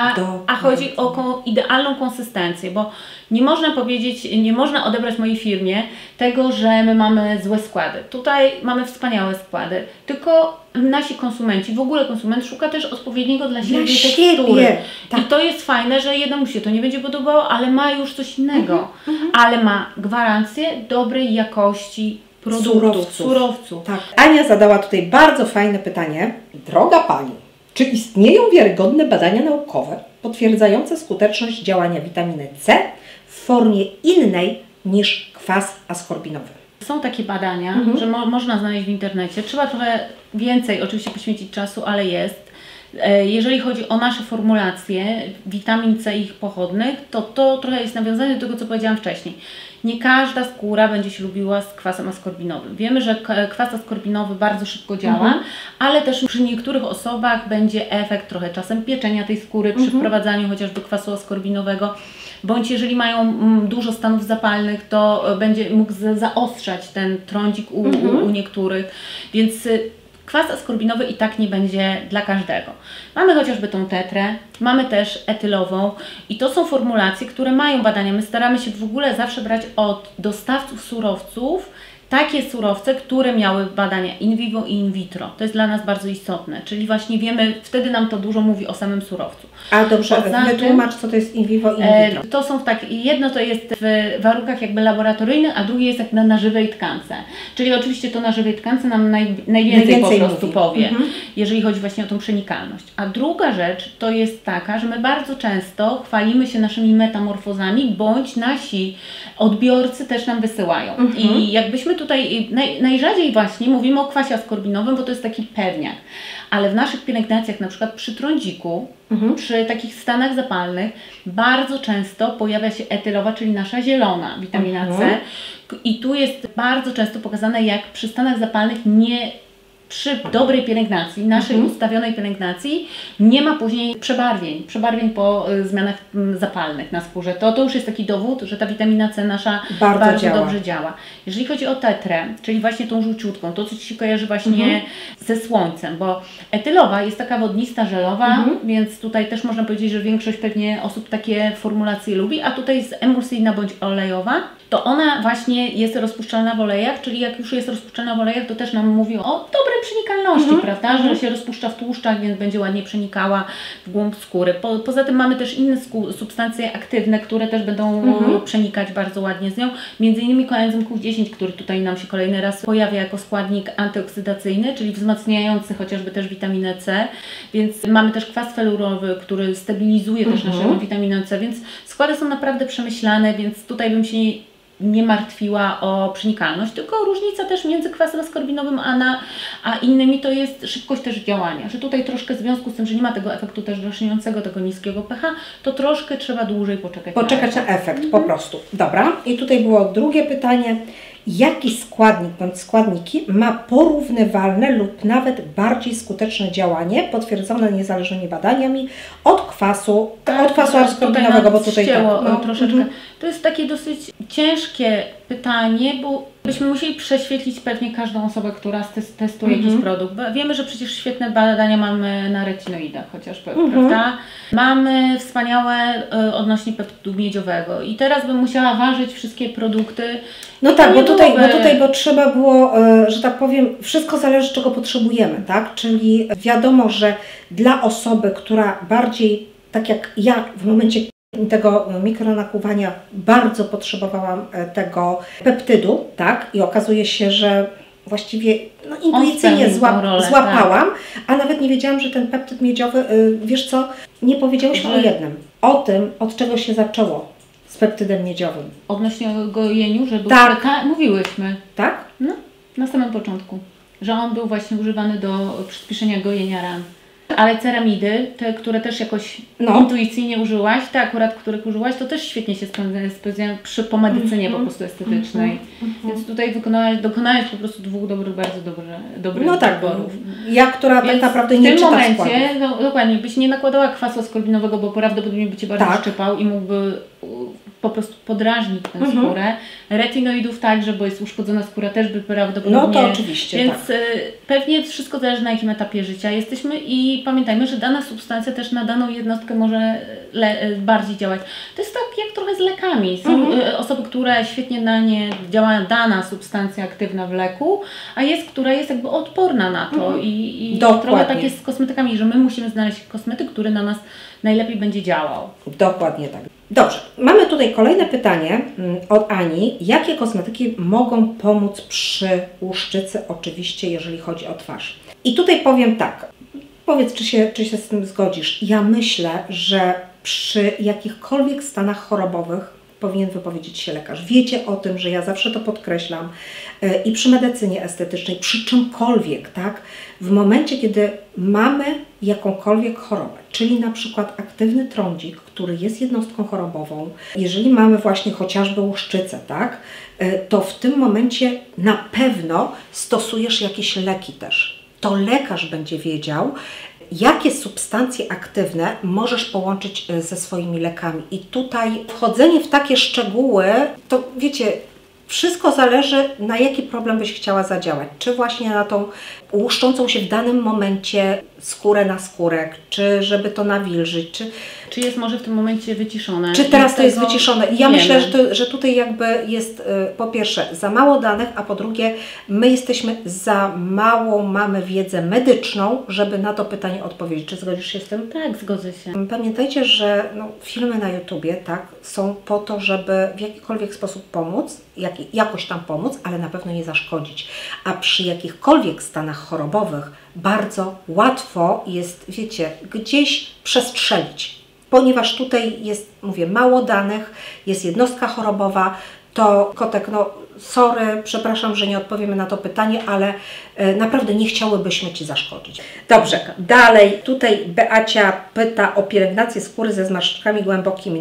a chodzi o idealną konsystencję, bo nie można powiedzieć, nie można odebrać mojej firmie tego, że my mamy złe składy. Tutaj mamy wspaniałe składy, tylko nasi konsumenci, w ogóle konsument szuka też odpowiedniego dla siebie tekstury. I to jest fajne, że jednemu się to nie będzie podobało, ale ma już coś innego. Ale ma gwarancję dobrej jakości produktów, surowców. Tak. Ania zadała tutaj bardzo fajne pytanie. Droga Pani, czy istnieją wiarygodne badania naukowe potwierdzające skuteczność działania witaminy C w formie innej niż kwas askorbinowy? Są takie badania, że można znaleźć w internecie. Trzeba trochę więcej oczywiście poświęcić czasu, ale jest. Jeżeli chodzi o nasze formulacje witamin C i ich pochodnych, to trochę jest nawiązanie do tego, co powiedziałam wcześniej. Nie każda skóra będzie się lubiła z kwasem askorbinowym. Wiemy, że kwas askorbinowy bardzo szybko działa, ale też przy niektórych osobach będzie efekt trochę czasem pieczenia tej skóry przy wprowadzaniu chociażby kwasu askorbinowego. Bądź jeżeli mają dużo stanów zapalnych, to będzie mógł zaostrzać ten trądzik u niektórych. Więc kwas askorbinowy i tak nie będzie dla każdego. Mamy chociażby tą tetrę, mamy też etylową i to są formulacje, które mają badania. My staramy się w ogóle zawsze brać od dostawców surowców takie surowce, które miały badania in vivo i in vitro. To jest dla nas bardzo istotne, czyli właśnie wiemy, wtedy nam to dużo mówi o samym surowcu. A dobrze, wytłumacz, co to jest in vivo i in vitro. To są jedno to jest w warunkach jakby laboratoryjnych, a drugie jest jak na żywej tkance. Czyli oczywiście to na żywej tkance nam najwięcej po prostu powie, jeżeli chodzi właśnie o tą przenikalność. A druga rzecz to jest taka, że my bardzo często chwalimy się naszymi metamorfozami, bądź nasi odbiorcy też nam wysyłają. I jakbyśmy tutaj najrzadziej właśnie mówimy o kwasie askorbinowym, bo to jest taki pewniak. Ale w naszych pielęgnacjach, na przykład przy trądziku, przy takich stanach zapalnych, bardzo często pojawia się etylowa, czyli nasza zielona witamina C. I tu jest bardzo często pokazane, jak przy stanach zapalnych przy dobrej pielęgnacji, naszej ustawionej pielęgnacji, nie ma później przebarwień po zmianach zapalnych na skórze. To już jest taki dowód, że ta witamina C nasza bardzo dobrze działa. Jeżeli chodzi o tetrę, czyli właśnie tą żółciutką, to co Ci się kojarzy właśnie ze słońcem, bo etylowa jest taka wodnista, żelowa, więc tutaj też można powiedzieć, że większość pewnie osób takie formulacje lubi, a tutaj jest emulsyjna bądź olejowa. to ona właśnie jest rozpuszczalna w olejach, czyli jak już jest rozpuszczalna w olejach, to też nam mówi o dobrej przenikalności, prawda, że się rozpuszcza w tłuszczach, więc będzie ładnie przenikała w głąb skóry. Poza tym mamy też inne substancje aktywne, które też będą przenikać bardzo ładnie z nią, między innymi koenzym Q10, który tutaj nam się kolejny raz pojawia jako składnik antyoksydacyjny, czyli wzmacniający chociażby też witaminę C, więc mamy też kwas felurowy, który stabilizuje też naszą witaminę C, więc składy są naprawdę przemyślane, więc tutaj bym się nie martwiła o przenikalność, tylko różnica też między kwasem askorbinowym a innymi to jest szybkość też działania, że tutaj troszkę w związku z tym, że nie ma tego efektu też drażniącego, tego niskiego pH, to troszkę trzeba dłużej poczekać. Poczekać na efekt, po prostu. Dobra, i tutaj było drugie pytanie. Jaki składnik bądź składniki ma porównywalne lub nawet bardziej skuteczne działanie, potwierdzone niezależnymi badaniami od kwasu askorbinowego, bo tutaj troszeczkę. To jest takie dosyć ciężkie pytanie, bo byśmy musieli prześwietlić pewnie każdą osobę, która testuje jakiś produkt. Bo wiemy, że przecież świetne badania mamy na retinoidach chociażby, prawda? Mamy wspaniałe odnośnie peptydu miedziowego i teraz bym musiała ważyć wszystkie produkty. No tak, bo trzeba było, że tak powiem, wszystko zależy czego potrzebujemy, tak? Czyli wiadomo, że dla osoby, która bardziej, tak jak ja w momencie tego mikronakłuwania bardzo potrzebowałam tego peptydu, tak? I okazuje się, że właściwie intuicyjnie złapałam, a nawet nie wiedziałam, że ten peptyd miedziowy, wiesz co, nie powiedziałyśmy o jednym, o tym, od czego się zaczęło z peptydem miedziowym. Odnośnie o gojeniu, że był mówiłyśmy. Tak? No, na samym początku, że on był właśnie używany do przyspieszenia gojenia ran. Ale ceramidy, te, które też jakoś intuicyjnie użyłaś, te akurat, których użyłaś, to też świetnie się sprawdzają po medycynie po prostu estetycznej. Więc tutaj dokonałaś po prostu dwóch bardzo dobrych wyborów. Ja, która tak naprawdę nie czyta składów. W tym momencie, dokładnie, byś nie nakładała kwasu askorbinowego, bo prawdopodobnie by Cię bardzo szczypał i mógłby po prostu podrażnić tę skórę. Retinoidów także, bo jest uszkodzona skóra, też by prawdopodobnie... No to oczywiście, Więc pewnie wszystko zależy na jakim etapie życia jesteśmy i pamiętajmy, że dana substancja też na daną jednostkę może bardziej działać. To jest tak jak trochę z lekami. Są osoby, które świetnie na nie działa dana substancja aktywna w leku, a jest, która jest jakby odporna na to i trochę tak jest z kosmetykami, że my musimy znaleźć kosmetyk, który na nas najlepiej będzie działał. Dokładnie tak. Dobrze, mamy tutaj kolejne pytanie od Ani. Jakie kosmetyki mogą pomóc przy łuszczycy, oczywiście jeżeli chodzi o twarz? I tutaj powiem tak, powiedz czy się z tym zgodzisz. Ja myślę, że przy jakichkolwiek stanach chorobowych powinien wypowiedzieć się lekarz. Wiecie o tym, że ja zawsze to podkreślam i przy medycynie estetycznej, przy czymkolwiek, tak? W momencie, kiedy mamy jakąkolwiek chorobę, czyli na przykład aktywny trądzik, który jest jednostką chorobową, jeżeli mamy właśnie chociażby łuszczycę, tak? To w tym momencie na pewno stosujesz jakieś leki też. To lekarz będzie wiedział, jakie substancje aktywne możesz połączyć ze swoimi lekami. I tutaj wchodzenie w takie szczegóły, to wiecie, wszystko zależy, na jaki problem byś chciała zadziałać. Czy właśnie na tą łuszczącą się w danym momencie skórę na skórek, czy żeby to nawilżyć, czy jest może w tym momencie wyciszone. Czy teraz to jest wyciszone? Ja myślę, że tutaj jakby jest po pierwsze za mało danych, a po drugie my jesteśmy za mało, mamy wiedzę medyczną, żeby na to pytanie odpowiedzieć. Czy zgodzisz się z tym? Tak, zgodzę się. Pamiętajcie, że filmy na YouTubie są po to, żeby w jakikolwiek sposób pomóc, jakoś tam pomóc, ale na pewno nie zaszkodzić. A przy jakichkolwiek stanach chorobowych bardzo łatwo jest, wiecie, gdzieś przestrzelić. Ponieważ tutaj jest, mówię, mało danych, jest jednostka chorobowa, to Kotek, sorry, przepraszam, że nie odpowiemy na to pytanie, ale naprawdę nie chciałybyśmy Ci zaszkodzić. Dobrze, dalej, tutaj Beacia pyta o pielęgnację skóry ze zmarszczkami głębokimi.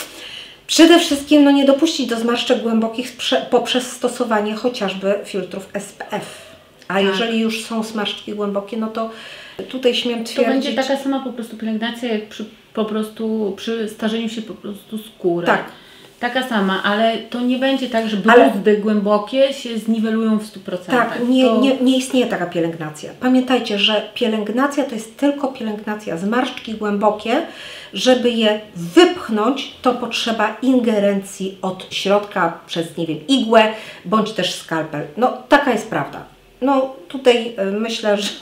Przede wszystkim nie dopuścić do zmarszczek głębokich poprzez stosowanie chociażby filtrów SPF. A jeżeli już są zmarszczki głębokie, to tutaj śmiem twierdzić... To będzie taka sama po prostu pielęgnacja, jak przy starzeniu się po prostu skóry. Tak. Taka sama, ale to nie będzie tak, że bruzdy głębokie się zniwelują w 100%. Tak, nie istnieje taka pielęgnacja. Pamiętajcie, że pielęgnacja to jest tylko pielęgnacja. Zmarszczki głębokie, żeby je wypchnąć, to potrzeba ingerencji od środka przez, nie wiem, igłę, bądź też skalpel. No, taka jest prawda. No, tutaj myślę, że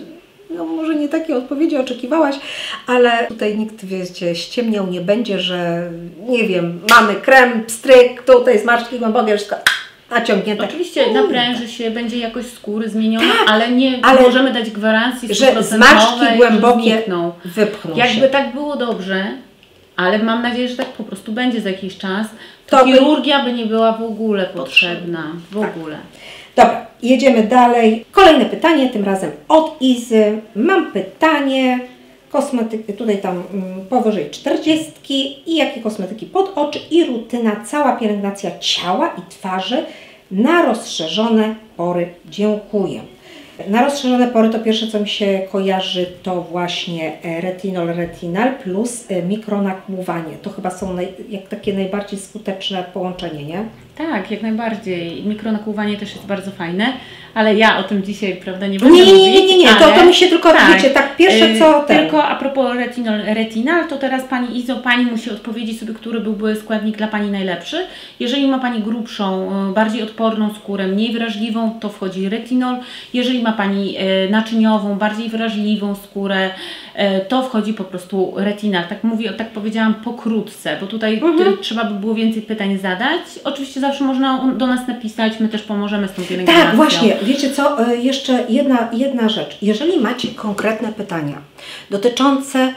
no może nie takiej odpowiedzi oczekiwałaś, ale tutaj nikt, wiecie, ściemniał nie będzie, że nie wiem, mamy krem, pstryk, tutaj zmarszczki głębokie, wszystko naciągnięte. Oczywiście napręży się, będzie jakość skóry zmieniona, ale nie możemy dać gwarancji, że zmarszczki głębokie wypchną się. Jakby tak było dobrze, ale mam nadzieję, że tak po prostu będzie za jakiś czas, to chirurgia by nie była w ogóle potrzebna. W ogóle. Dobra, jedziemy dalej. Kolejne pytanie, tym razem od Izy. Mam pytanie, kosmetyki tutaj tam powyżej 40 i jakie kosmetyki pod oczy i rutyna, cała pielęgnacja ciała i twarzy na rozszerzone pory. Dziękuję. Na rozszerzone pory to pierwsze, co mi się kojarzy, to właśnie retinol plus mikronakłuwanie. To chyba są jak takie najbardziej skuteczne połączenie, nie? Tak, jak najbardziej. Mikronakłuwanie też jest bardzo fajne, ale ja o tym dzisiaj, prawda, nie będę mówić. Nie. To mi się tylko, wiecie, tak pierwsze co... Tylko a propos retinal, to teraz Pani Izo, Pani musi odpowiedzieć sobie, który byłby składnik dla Pani najlepszy. Jeżeli ma Pani grubszą, bardziej odporną skórę, mniej wrażliwą, to wchodzi retinol. Jeżeli ma Pani naczyniową, bardziej wrażliwą skórę, to wchodzi po prostu retinal. Tak mówię, tak powiedziałam pokrótce, bo tutaj trzeba by było więcej pytań zadać. Oczywiście zawsze można do nas napisać, my też pomożemy z tą pielęgnacją. Tak, właśnie. Wiecie co? Jeszcze jedna rzecz. Jeżeli macie konkretne pytania dotyczące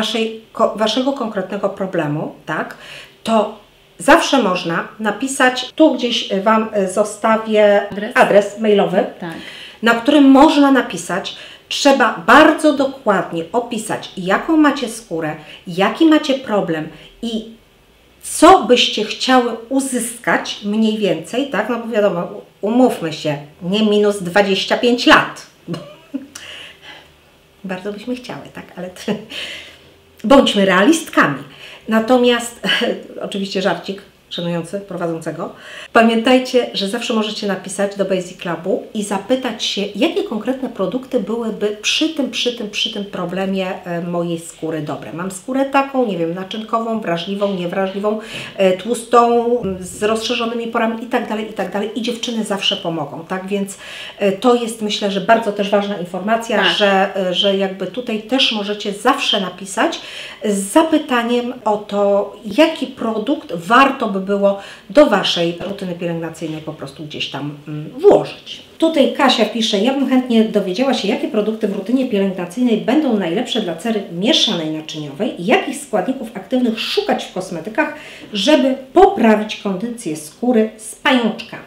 Waszego konkretnego problemu, tak, to zawsze można napisać, tu gdzieś Wam zostawię adres mailowy, na którym można napisać. Trzeba bardzo dokładnie opisać, jaką macie skórę, jaki macie problem i co byście chciały uzyskać mniej więcej, tak? No bo wiadomo, umówmy się, nie minus 25 lat. Bardzo byśmy chciały, tak? Ale bądźmy realistkami. Natomiast, oczywiście żarcik szanujący prowadzącego, pamiętajcie, że zawsze możecie napisać do Basic Labu i zapytać się, jakie konkretne produkty byłyby przy tym problemie mojej skóry dobre. Mam skórę taką, nie wiem, naczynkową, wrażliwą, niewrażliwą, tłustą, z rozszerzonymi porami i tak dalej. I dziewczyny zawsze pomogą, tak? Więc to jest, myślę, że bardzo też ważna informacja, że jakby tutaj też możecie zawsze napisać z zapytaniem o to, jaki produkt warto by było do Waszej rutyny pielęgnacyjnej po prostu gdzieś tam włożyć. Tutaj Kasia pisze, ja bym chętnie dowiedziała się, jakie produkty w rutynie pielęgnacyjnej będą najlepsze dla cery mieszanej naczyniowej i jakich składników aktywnych szukać w kosmetykach, żeby poprawić kondycję skóry z pajączkami.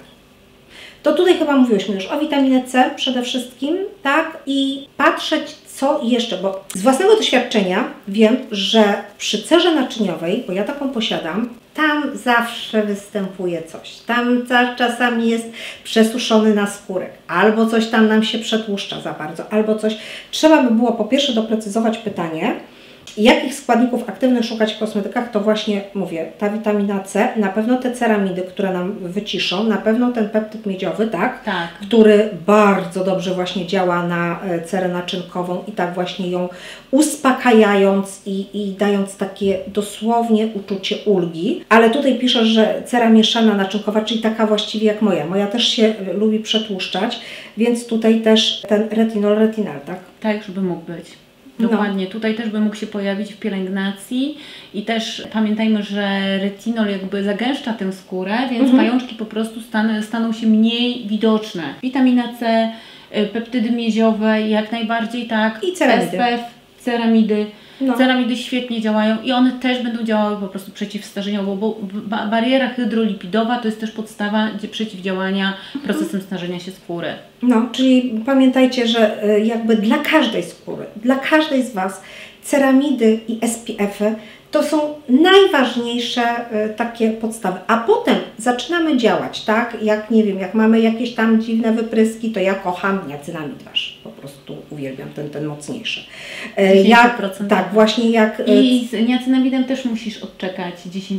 To tutaj chyba mówiłyśmy już o witaminie C przede wszystkim, tak? I patrzeć, co jeszcze, bo z własnego doświadczenia wiem, że przy cerze naczyniowej, bo ja taką posiadam, tam zawsze występuje coś. Tam czasami jest przesuszony naskórek, albo coś tam nam się przetłuszcza za bardzo, albo coś. Trzeba by było po pierwsze doprecyzować pytanie, jakich składników aktywnych szukać w kosmetykach, to właśnie mówię, ta witamina C, na pewno te ceramidy, które nam wyciszą, na pewno ten peptyd miedziowy, tak? Który bardzo dobrze właśnie działa na cerę naczynkową i tak właśnie ją uspokajając i dając takie dosłownie uczucie ulgi. Ale tutaj piszę, że cera mieszana naczynkowa, czyli taka właściwie jak moja. Moja też się lubi przetłuszczać, więc tutaj też ten retinal, tak? Tak, żeby mógł być. Dokładnie, tutaj też by mógł się pojawić w pielęgnacji i też pamiętajmy, że retinol jakby zagęszcza tę skórę, więc pajączki po prostu staną się mniej widoczne. Witamina C, peptydy miedziowe, jak najbardziej tak, i ceramidy. SPF, ceramidy. Ceramidy świetnie działają i one też będą działały po prostu przeciwstarzeniowo, bo bariera hydrolipidowa to jest też podstawa przeciwdziałania procesem starzenia się skóry. No, czyli pamiętajcie, że jakby dla każdej skóry, dla każdej z Was ceramidy i SPF-y to są najważniejsze takie podstawy, a potem zaczynamy działać, tak? Jak nie wiem, jak mamy jakieś tam dziwne wypryski, to ja kocham niacinamid wasz, po prostu uwielbiam ten mocniejszy. 10%. Tak, Tak, właśnie jak... I z niacinamidem też musisz odczekać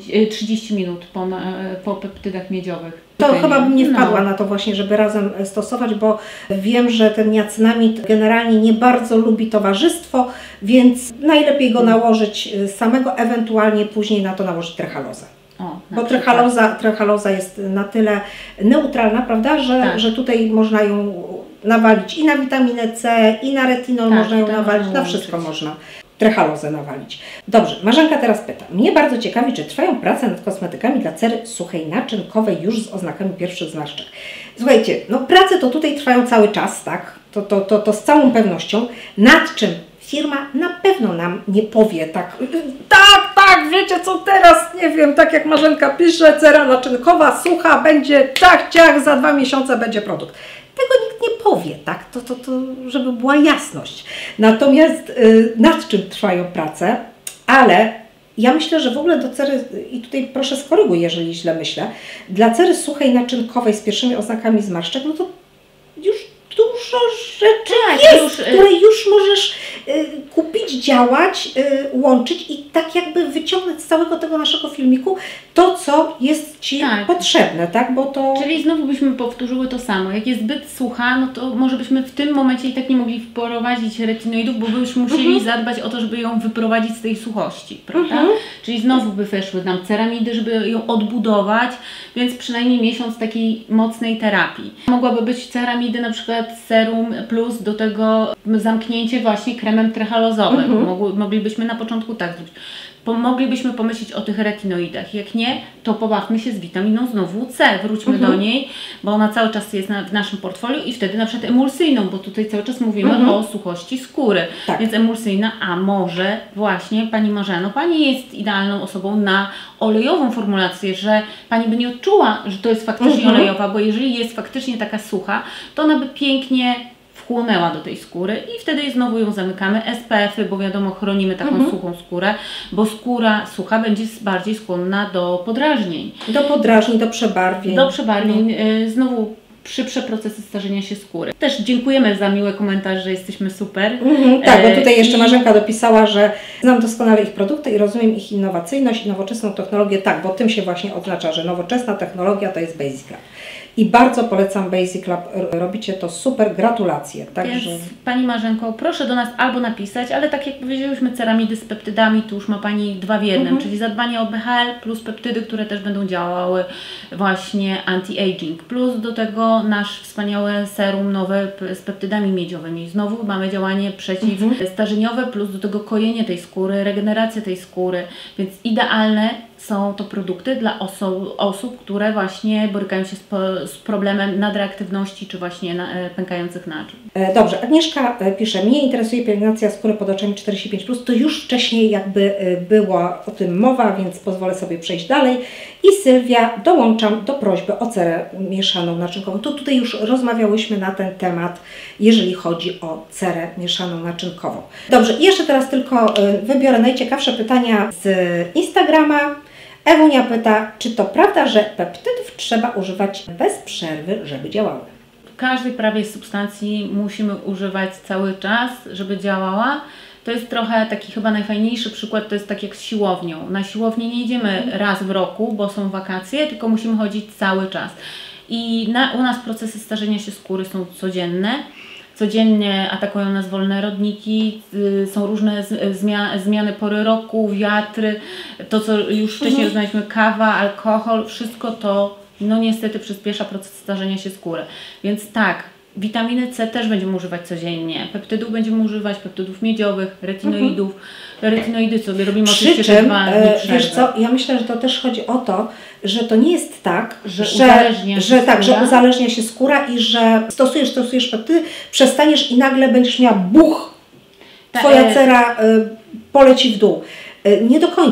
30 minut po peptydach miedziowych. To chyba bym nie wpadła na to właśnie, żeby razem stosować, bo wiem, że ten niacinamid generalnie nie bardzo lubi towarzystwo, więc najlepiej go nałożyć samego, ewentualnie później na to nałożyć trechalozę. Bo trechaloza jest na tyle neutralna, prawda, że tutaj można ją nawalić i na witaminę C, i na retinol można ją nawalić, na wszystko można trechalozę nawalić. Dobrze, Marzenka teraz pyta. Mnie bardzo ciekawi, czy trwają prace nad kosmetykami dla cery suchej naczynkowej już z oznakami pierwszych zmarszczek. Słuchajcie, no prace to tutaj trwają cały czas, tak? To z całą pewnością. Nad czym firma na pewno nam nie powie tak, wiecie co teraz, nie wiem, tak jak Marzenka pisze, cera naczynkowa, sucha, będzie ciach, za 2 miesiące będzie produkt. Tego nikt nie powie, tak? To żeby była jasność. Natomiast nad czym trwają prace, ale ja myślę, że w ogóle do cery, i tutaj proszę skoryguj, jeżeli źle myślę, dla cery suchej naczynkowej z pierwszymi oznakami zmarszczek, no to już dużo rzeczy jest, które już możesz kupić, działać, łączyć i tak jakby wyciągnąć z całego tego naszego filmiku to, co jest Ci potrzebne, tak? Bo to... Czyli znowu byśmy powtórzyły to samo. Jak jest zbyt sucha, no to może byśmy w tym momencie i tak nie mogli wprowadzić retinoidów, bo byśmy musieli zadbać o to, żeby ją wyprowadzić z tej suchości, prawda? Czyli znowu by weszły nam ceramidy, żeby ją odbudować, więc przynajmniej miesiąc takiej mocnej terapii. Mogłaby być ceramidy, na przykład serum plus do tego zamknięcie właśnie kremem trechalozowym. Moglibyśmy na początku tak zrobić. Moglibyśmy pomyśleć o tych retinoidach. Jak nie, to pobawmy się z witaminą znowu C. Wróćmy do niej, bo ona cały czas jest w naszym portfolio i wtedy na przykład emulsyjną, bo tutaj cały czas mówimy o suchości skóry. Tak. Więc emulsyjna, a może właśnie Pani Marzeno, Pani jest idealną osobą na olejową formulację, że Pani by nie odczuła, że to jest faktycznie olejowa, bo jeżeli jest faktycznie taka sucha, to ona by pięknie wchłonęła do tej skóry i wtedy znowu ją zamykamy. SPF-y, bo wiadomo, chronimy taką suchą skórę, bo skóra sucha będzie bardziej skłonna do podrażnień. Do przebarwień. Znowu szybsze procesy starzenia się skóry. Też dziękujemy za miłe komentarze, że jesteśmy super. Tak, bo tutaj jeszcze Marzenka dopisała, że znam doskonale ich produkty i rozumiem ich innowacyjność i nowoczesną technologię. Tak, bo tym się właśnie oznacza, że nowoczesna technologia to jest Basic Lab. I bardzo polecam Basic Lab, robicie to super, gratulacje. Także... Więc Pani Marzenko, proszę do nas albo napisać, ale tak jak powiedzieliśmy, ceramidy z peptydami, tu już ma Pani 2 w 1, czyli zadbanie o BHL plus peptydy, które też będą działały właśnie anti-aging, plus do tego nasz wspaniałe serum nowe z peptydami miedziowymi. Znowu mamy działanie przeciwstarzeniowe, plus do tego kojenie tej skóry, regeneracja tej skóry, więc idealne są to produkty dla osób, które właśnie borykają się z problemem nadreaktywności czy właśnie pękających naczyń. Dobrze, Agnieszka pisze, mnie interesuje pielęgnacja skóry pod oczami 45+, to już wcześniej jakby była o tym mowa, więc pozwolę sobie przejść dalej. I Sylwia, dołączam do prośby o cerę mieszaną naczynkową. To tutaj już rozmawiałyśmy na ten temat, jeżeli chodzi o cerę mieszaną naczynkową. Dobrze, i jeszcze teraz tylko wybiorę najciekawsze pytania z Instagrama. Ewunia pyta, czy to prawda, że peptydów trzeba używać bez przerwy, żeby działały? Każdej prawie substancji musimy używać cały czas, żeby działała. To jest trochę taki chyba najfajniejszy przykład, to jest tak jak z siłownią. Na siłownię nie idziemy raz w roku, bo są wakacje, tylko musimy chodzić cały czas. I u nas procesy starzenia się skóry są codzienne. Codziennie atakują nas wolne rodniki, są różne zmiany pory roku, wiatry, to co już wcześniej rozmawialiśmy, kawa, alkohol, wszystko to no niestety przyspiesza proces starzenia się skóry. Więc tak, witaminy C też będziemy używać codziennie, peptydów będziemy używać, peptydów miedziowych, retinoidów. Retinoidy sobie robimy oczywiście 2 dni przerwy. Wiesz co, ja myślę, że to też chodzi o to, że to nie jest tak, że uzależnia się skóra i że stosujesz peptydy, przestaniesz i nagle będziesz miała buch, twoja cera poleci w dół. Nie do końca.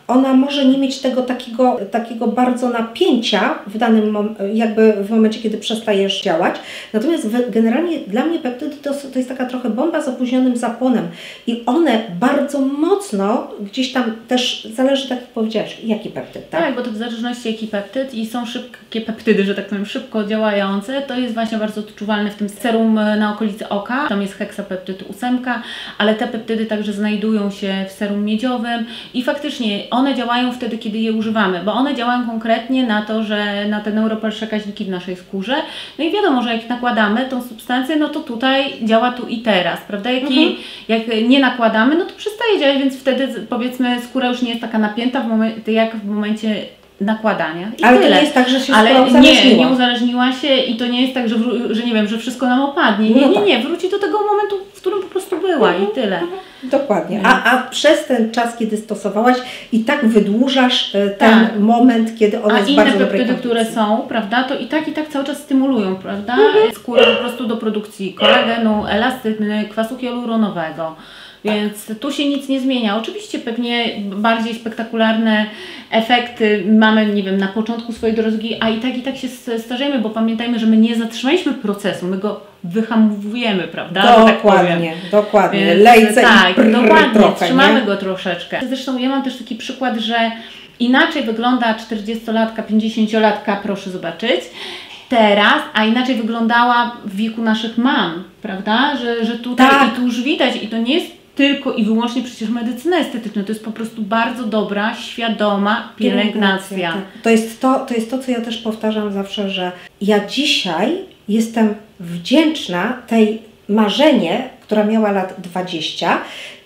ona może nie mieć tego takiego bardzo napięcia w danym jakby w momencie, kiedy przestajesz działać. Natomiast generalnie dla mnie peptydy to jest taka trochę bomba z opóźnionym zapłonem i one bardzo mocno gdzieś tam też zależy, tak jak powiedziałaś, jaki peptyd, tak? Tak, bo to w zależności jaki peptyd i są szybkie peptydy, że tak powiem, szybko działające, to jest właśnie bardzo odczuwalne w tym serum na okolicy oka, tam jest heksapeptyd 8, ale te peptydy także znajdują się w serum miedziowym i faktycznie one działają wtedy, kiedy je używamy, bo one działają konkretnie na to, że na te neuroprzekaźniki w naszej skórze, no i wiadomo, że jak nakładamy tą substancję, no to tutaj działa tu i teraz, prawda? Jak nie nakładamy, no to przestaje działać, więc wtedy powiedzmy skóra już nie jest taka napięta jak w momencie nakładania. I ale tyle. to nie jest tak, że się ale skóra uzależniła. nie uzależniła się i to nie jest tak, że nie wiem, że wszystko nam opadnie. Nie, wróci do tego momentu, w którym po prostu była i tyle. Dokładnie. A przez ten czas, kiedy stosowałaś i tak wydłużasz ten moment, kiedy ona jest bardzo dobrej kondycji. A inne peptydy, które są, prawda, to i tak cały czas stymulują, prawda, skórę po prostu do produkcji kolagenu, elastyny, kwasu hialuronowego. Więc tu się nic nie zmienia. Oczywiście pewnie bardziej spektakularne efekty mamy, nie wiem, na początku swojej drogi, a i tak się starzejemy, bo pamiętajmy, że my nie zatrzymaliśmy procesu, my go wyhamowujemy, prawda? Dokładnie. Więc, lejce tak, dokładnie, trochę, trzymamy go troszeczkę. Zresztą ja mam też taki przykład, że inaczej wygląda 40-latka, 50-latka, proszę zobaczyć, teraz, a inaczej wyglądała w wieku naszych mam, prawda? Że tutaj i tu już widać i to nie jest tylko i wyłącznie przecież medycyna estetyczna, to jest po prostu bardzo dobra, świadoma pielęgnacja. Tak. To jest to, co ja też powtarzam zawsze, że ja dzisiaj jestem wdzięczna tej Marzenie, która miała lat 20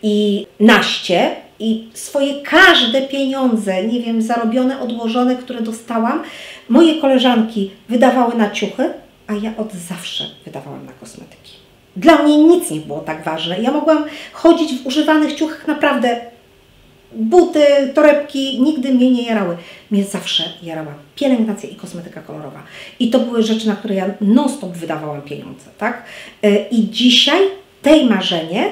i naście i swoje każde pieniądze, nie wiem, zarobione, odłożone, które dostałam, moje koleżanki wydawały na ciuchy, a ja od zawsze wydawałam na kosmetyki. Dla mnie nic nie było tak ważne. Ja mogłam chodzić w używanych ciuchach, naprawdę buty, torebki nigdy mnie nie jarały. Mnie zawsze jarała pielęgnacja i kosmetyka kolorowa. I to były rzeczy, na które ja non-stop wydawałam pieniądze, tak? I dzisiaj tej Marzenie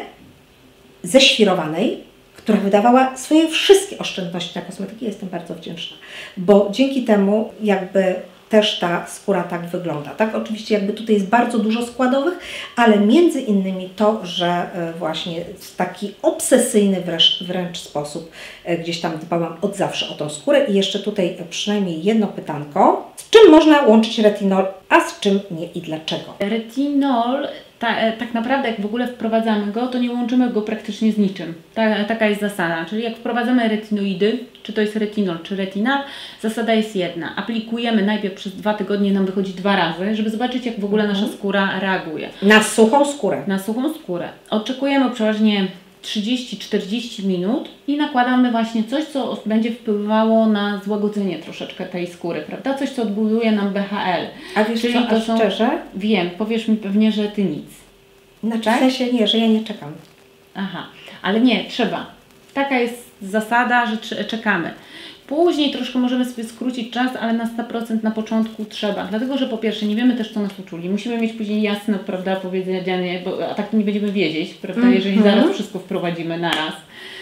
ześwirowanej, która wydawała swoje wszystkie oszczędności na kosmetyki, jestem bardzo wdzięczna, bo dzięki temu jakby też ta skóra tak wygląda, tak? Oczywiście jakby tutaj jest bardzo dużo składowych, ale między innymi to, że właśnie w taki obsesyjny wręcz sposób gdzieś tam dbałam od zawsze o tą skórę. I jeszcze tutaj przynajmniej jedno pytanko. Z czym można łączyć retinol, a z czym nie i dlaczego? Retinol, tak naprawdę jak w ogóle wprowadzamy go, to nie łączymy go praktycznie z niczym. Taka jest zasada. Czyli jak wprowadzamy retinoidy, czy to jest retinol, czy retinal, zasada jest jedna. Aplikujemy najpierw przez 2 tygodnie, nam wychodzi 2 razy, żeby zobaczyć, jak w ogóle nasza skóra reaguje. Na suchą skórę. Na suchą skórę. Oczekujemy przeważnie 30-40 minut i nakładamy właśnie coś, co będzie wpływało na złagodzenie troszeczkę tej skóry, prawda? Coś, co odbuduje nam BHL. A wiesz czyli co, to szczerze? Wiem, powiesz mi pewnie, że Ty nic. Znaczy, tak? W sensie nie, że ja nie czekam. Aha, ale nie, trzeba. Taka jest zasada, że czekamy. Później troszkę możemy sobie skrócić czas, ale na 100% na początku trzeba. Dlatego, że po pierwsze nie wiemy też, co nas uczuli. Musimy mieć później jasne, prawda, powiedzenie, a tak to nie będziemy wiedzieć, prawda, jeżeli zaraz wszystko wprowadzimy na raz.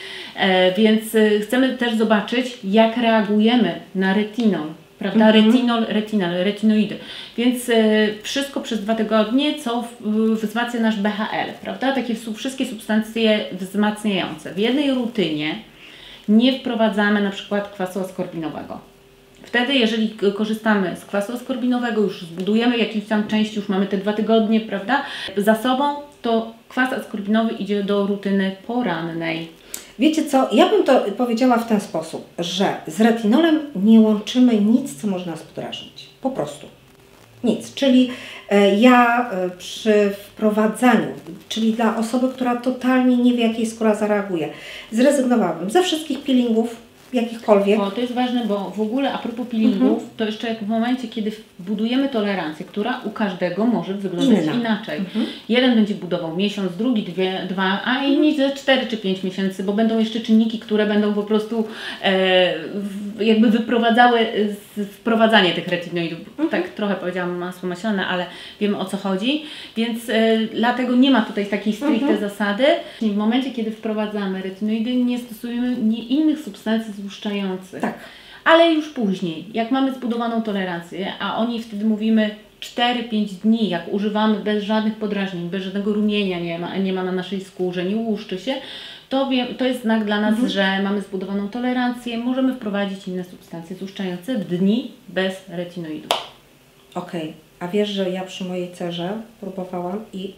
Więc chcemy też zobaczyć, jak reagujemy na retinol, prawda, retinoidy. Więc wszystko przez 2 tygodnie, co wzmacnia nasz BHL, prawda, takie wszystkie substancje wzmacniające. W jednej rutynie nie wprowadzamy na przykład kwasu askorbinowego. Wtedy, jeżeli korzystamy z kwasu askorbinowego, już zbudujemy jakąś tam część, już mamy te 2 tygodnie, prawda, za sobą, to kwas askorbinowy idzie do rutyny porannej. Wiecie co, ja bym to powiedziała w ten sposób, że z retinolem nie łączymy nic, co może nas podrażnić. Po prostu. Nic. Czyli ja przy wprowadzaniu, czyli dla osoby, która totalnie nie wie, jak jej skóra zareaguje, zrezygnowałabym ze wszystkich peelingów, jakichkolwiek. O, to jest ważne, bo w ogóle a propos peelingów, to jeszcze jak w momencie, kiedy budujemy tolerancję, która u każdego może wyglądać inaczej. Jeden będzie budował miesiąc, drugi 2, a inni ze 4 czy 5 miesięcy, bo będą jeszcze czynniki, które będą po prostu jakby wyprowadzały wprowadzanie tych retinoidów. Tak trochę powiedziałam masło maślane, ale wiemy, o co chodzi, więc dlatego nie ma tutaj takiej stricte zasady. W momencie, kiedy wprowadzamy retinoidy, nie stosujemy innych substancji złuszczających. Tak. Ale już później, jak mamy zbudowaną tolerancję, a o niej wtedy mówimy 4-5 dni, jak używamy bez żadnych podrażnień, bez żadnego rumienia nie ma na naszej skórze, nie łuszczy się, to jest znak dla nas, że mamy zbudowaną tolerancję, możemy wprowadzić inne substancje złuszczające w dni bez retinoidów. Okej, a wiesz, że ja przy mojej cerze próbowałam i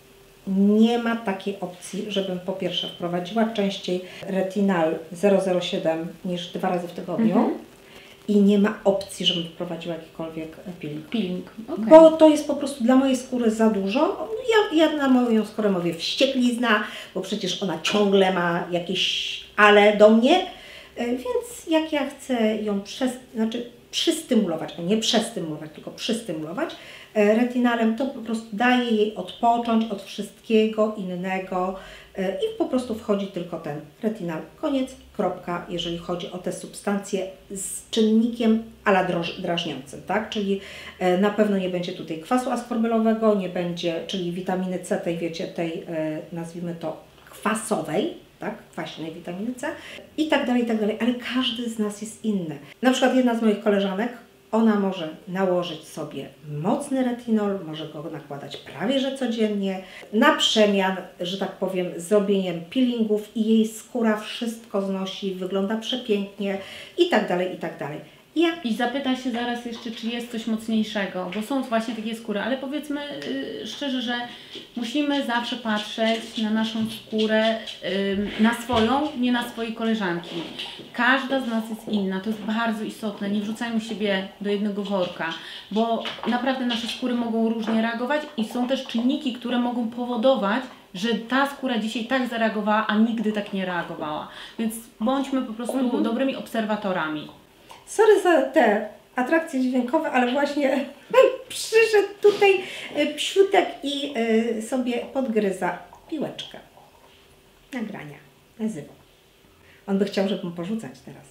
nie ma takiej opcji, żebym po pierwsze wprowadziła częściej retinal 007 niż 2 razy w tygodniu i nie ma opcji, żebym wprowadziła jakikolwiek peeling. Peeling, okej. Bo to jest po prostu dla mojej skóry za dużo. Ja na moją skórę mówię wścieklizna, bo przecież ona ciągle ma jakieś ale do mnie, więc jak ja chcę ją przystymulować, a nie przestymulować, tylko przystymulować retinalem, to po prostu daje jej odpocząć od wszystkiego innego i po prostu wchodzi tylko ten retinal. Koniec, kropka, jeżeli chodzi o te substancje z czynnikiem drażniącym, tak? Czyli na pewno nie będzie tutaj kwasu askorbylowego, nie będzie, czyli witaminy C, tej wiecie, tej nazwijmy to kwasowej, tak, kwaśnej witaminy C i tak dalej, ale każdy z nas jest inny. Na przykład jedna z moich koleżanek, ona może nałożyć sobie mocny retinol, może go nakładać prawie że codziennie, na przemian, że tak powiem, z zrobieniem peelingów i jej skóra wszystko znosi, wygląda przepięknie i tak dalej, i tak dalej. I zapyta się zaraz jeszcze, czy jest coś mocniejszego, bo są właśnie takie skóry, ale powiedzmy szczerze, że musimy zawsze patrzeć na naszą skórę, na swoją, nie na swojej koleżanki. Każda z nas jest inna, to jest bardzo istotne, nie wrzucajmy siebie do jednego worka, bo naprawdę nasze skóry mogą różnie reagować i są też czynniki, które mogą powodować, że ta skóra dzisiaj tak zareagowała, a nigdy tak nie reagowała. Więc bądźmy po prostu dobrymi obserwatorami. Sorry za te atrakcje dźwiękowe, ale właśnie przyszedł tutaj psiutek i sobie podgryza piłeczkę. Nagrania. Nazywa. On by chciał, żeby mu porzucać teraz.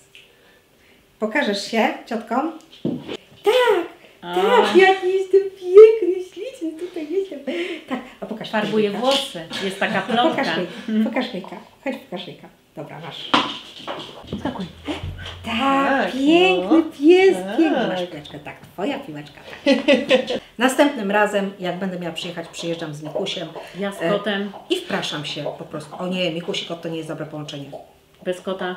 Pokażesz się ciotkom? Tak, tak, jaki jestem piękny, śliczny, tutaj jestem. Tak, a pokaż. Farbuje włosy, jest taka plotka. Pokaż Ryjka, chodź pokaż Ryjka. Dobra, masz. Skakuj. Tak, piękny pies, piękny. Masz piłeczkę, tak, twoja piłeczka. Tak. Następnym razem, jak będę miała przyjechać, przyjeżdżam z Mikusiem. Ja z kotem. I wpraszam się po prostu. O nie, Mikus i kot to nie jest dobre połączenie. Bez kota.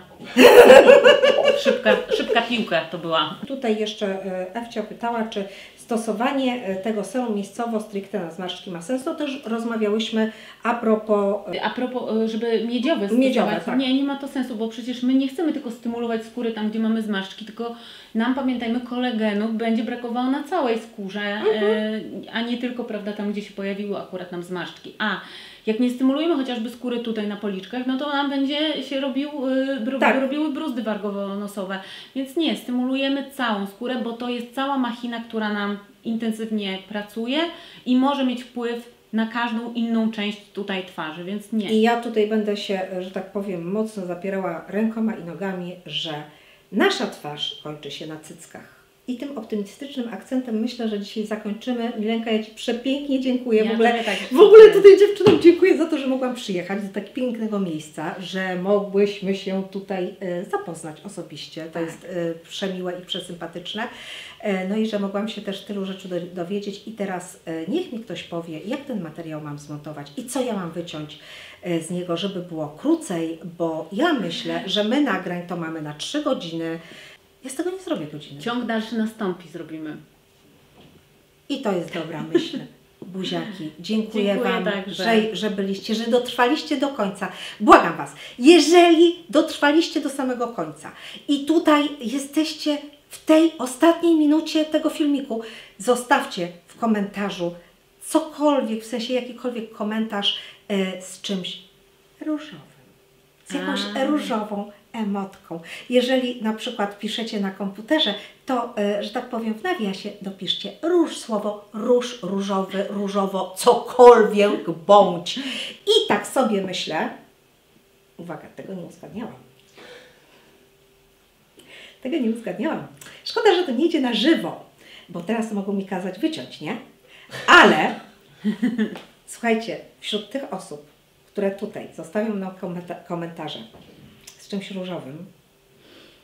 Szybka piłka to była. Tutaj jeszcze Ewcia pytała, czy stosowanie tego serum miejscowo stricte na zmarszczki ma sens. To też rozmawiałyśmy a propos, żeby miedziowe Miedziowe, tak. Nie ma to sensu, bo przecież my nie chcemy tylko stymulować skóry tam, gdzie mamy zmarszczki, tylko nam, pamiętajmy, kolagenów będzie brakowało na całej skórze, a nie tylko, prawda, tam, gdzie się pojawiły akurat nam zmarszczki. A jak nie stymulujemy chociażby skóry tutaj na policzkach, no to nam będzie się robiły bruzdy wargowo-nosowe. Więc nie, stymulujemy całą skórę, bo to jest cała machina, która nam intensywnie pracuje i może mieć wpływ na każdą inną część tutaj twarzy, więc nie. I ja tutaj będę się, że tak powiem, mocno zapierała rękoma i nogami, że nasza twarz kończy się na cyckach. I tym optymistycznym akcentem myślę, że dzisiaj zakończymy. Milenka, ja Ci przepięknie dziękuję. Ja w ogóle tutaj dziewczynom dziękuję za to, że mogłam przyjechać do tak pięknego miejsca, że mogłyśmy się tutaj zapoznać osobiście. To jest przemiłe i przesympatyczne. No i że mogłam się też tylu rzeczy dowiedzieć. I teraz niech mi ktoś powie, jak ten materiał mam zmontować i co ja mam wyciąć z niego, żeby było krócej, bo ja myślę, że my nagrań to mamy na 3 godziny. Ja z tego nie zrobię godziny. Ciąg dalszy nastąpi, zrobimy. I to jest dobra myśl. Buziaki, dziękuję Wam, także. że byliście, że dotrwaliście do końca. Błagam Was, jeżeli dotrwaliście do samego końca i tutaj jesteście w tej ostatniej minucie tego filmiku, zostawcie w komentarzu cokolwiek, w sensie jakikolwiek komentarz z czymś różowym, z jakąś różową emotką. Jeżeli na przykład piszecie na komputerze, to, że tak powiem, w nawiasie dopiszcie róż, słowo róż, różowy, różowo, cokolwiek bądź. I tak sobie myślę, uwaga, tego nie uzgadniałam. Tego nie uzgadniałam. Szkoda, że to nie idzie na żywo, bo teraz mogą mi kazać wyciąć, nie? Ale słuchajcie, wśród tych osób, które tutaj zostawią nam komentarze z czymś różowym,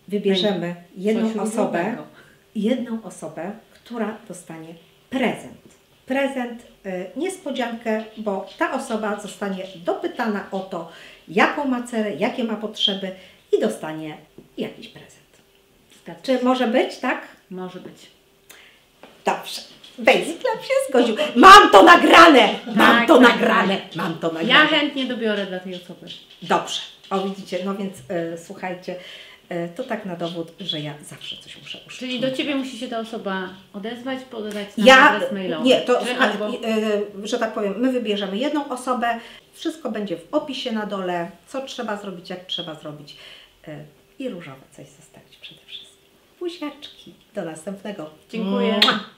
wybierzemy Coś różowego. jedną osobę, która dostanie prezent. Prezent, niespodziankę, bo ta osoba zostanie dopytana o to, jaką ma celę, jakie ma potrzeby i dostanie jakiś prezent. Zgadza Czy się. może być, tak? Może być. Dobrze. Basic Lab się zgodził. Mam to nagrane! Mam to tak, nagrane! Mam to nagrane. Ja chętnie dobiorę dla tej osoby. Dobrze. O widzicie, no więc słuchajcie, to tak na dowód, że ja zawsze coś muszę uszczęśliwić. Czyli do Ciebie musi się ta osoba odezwać, podać nam adres mailowy. Nie, to Czy albo... że tak powiem, my wybierzemy jedną osobę, wszystko będzie w opisie na dole, co trzeba zrobić, jak trzeba zrobić i różowe coś zostawić przede wszystkim. Buziaczki. Do następnego. Dziękuję. Mua.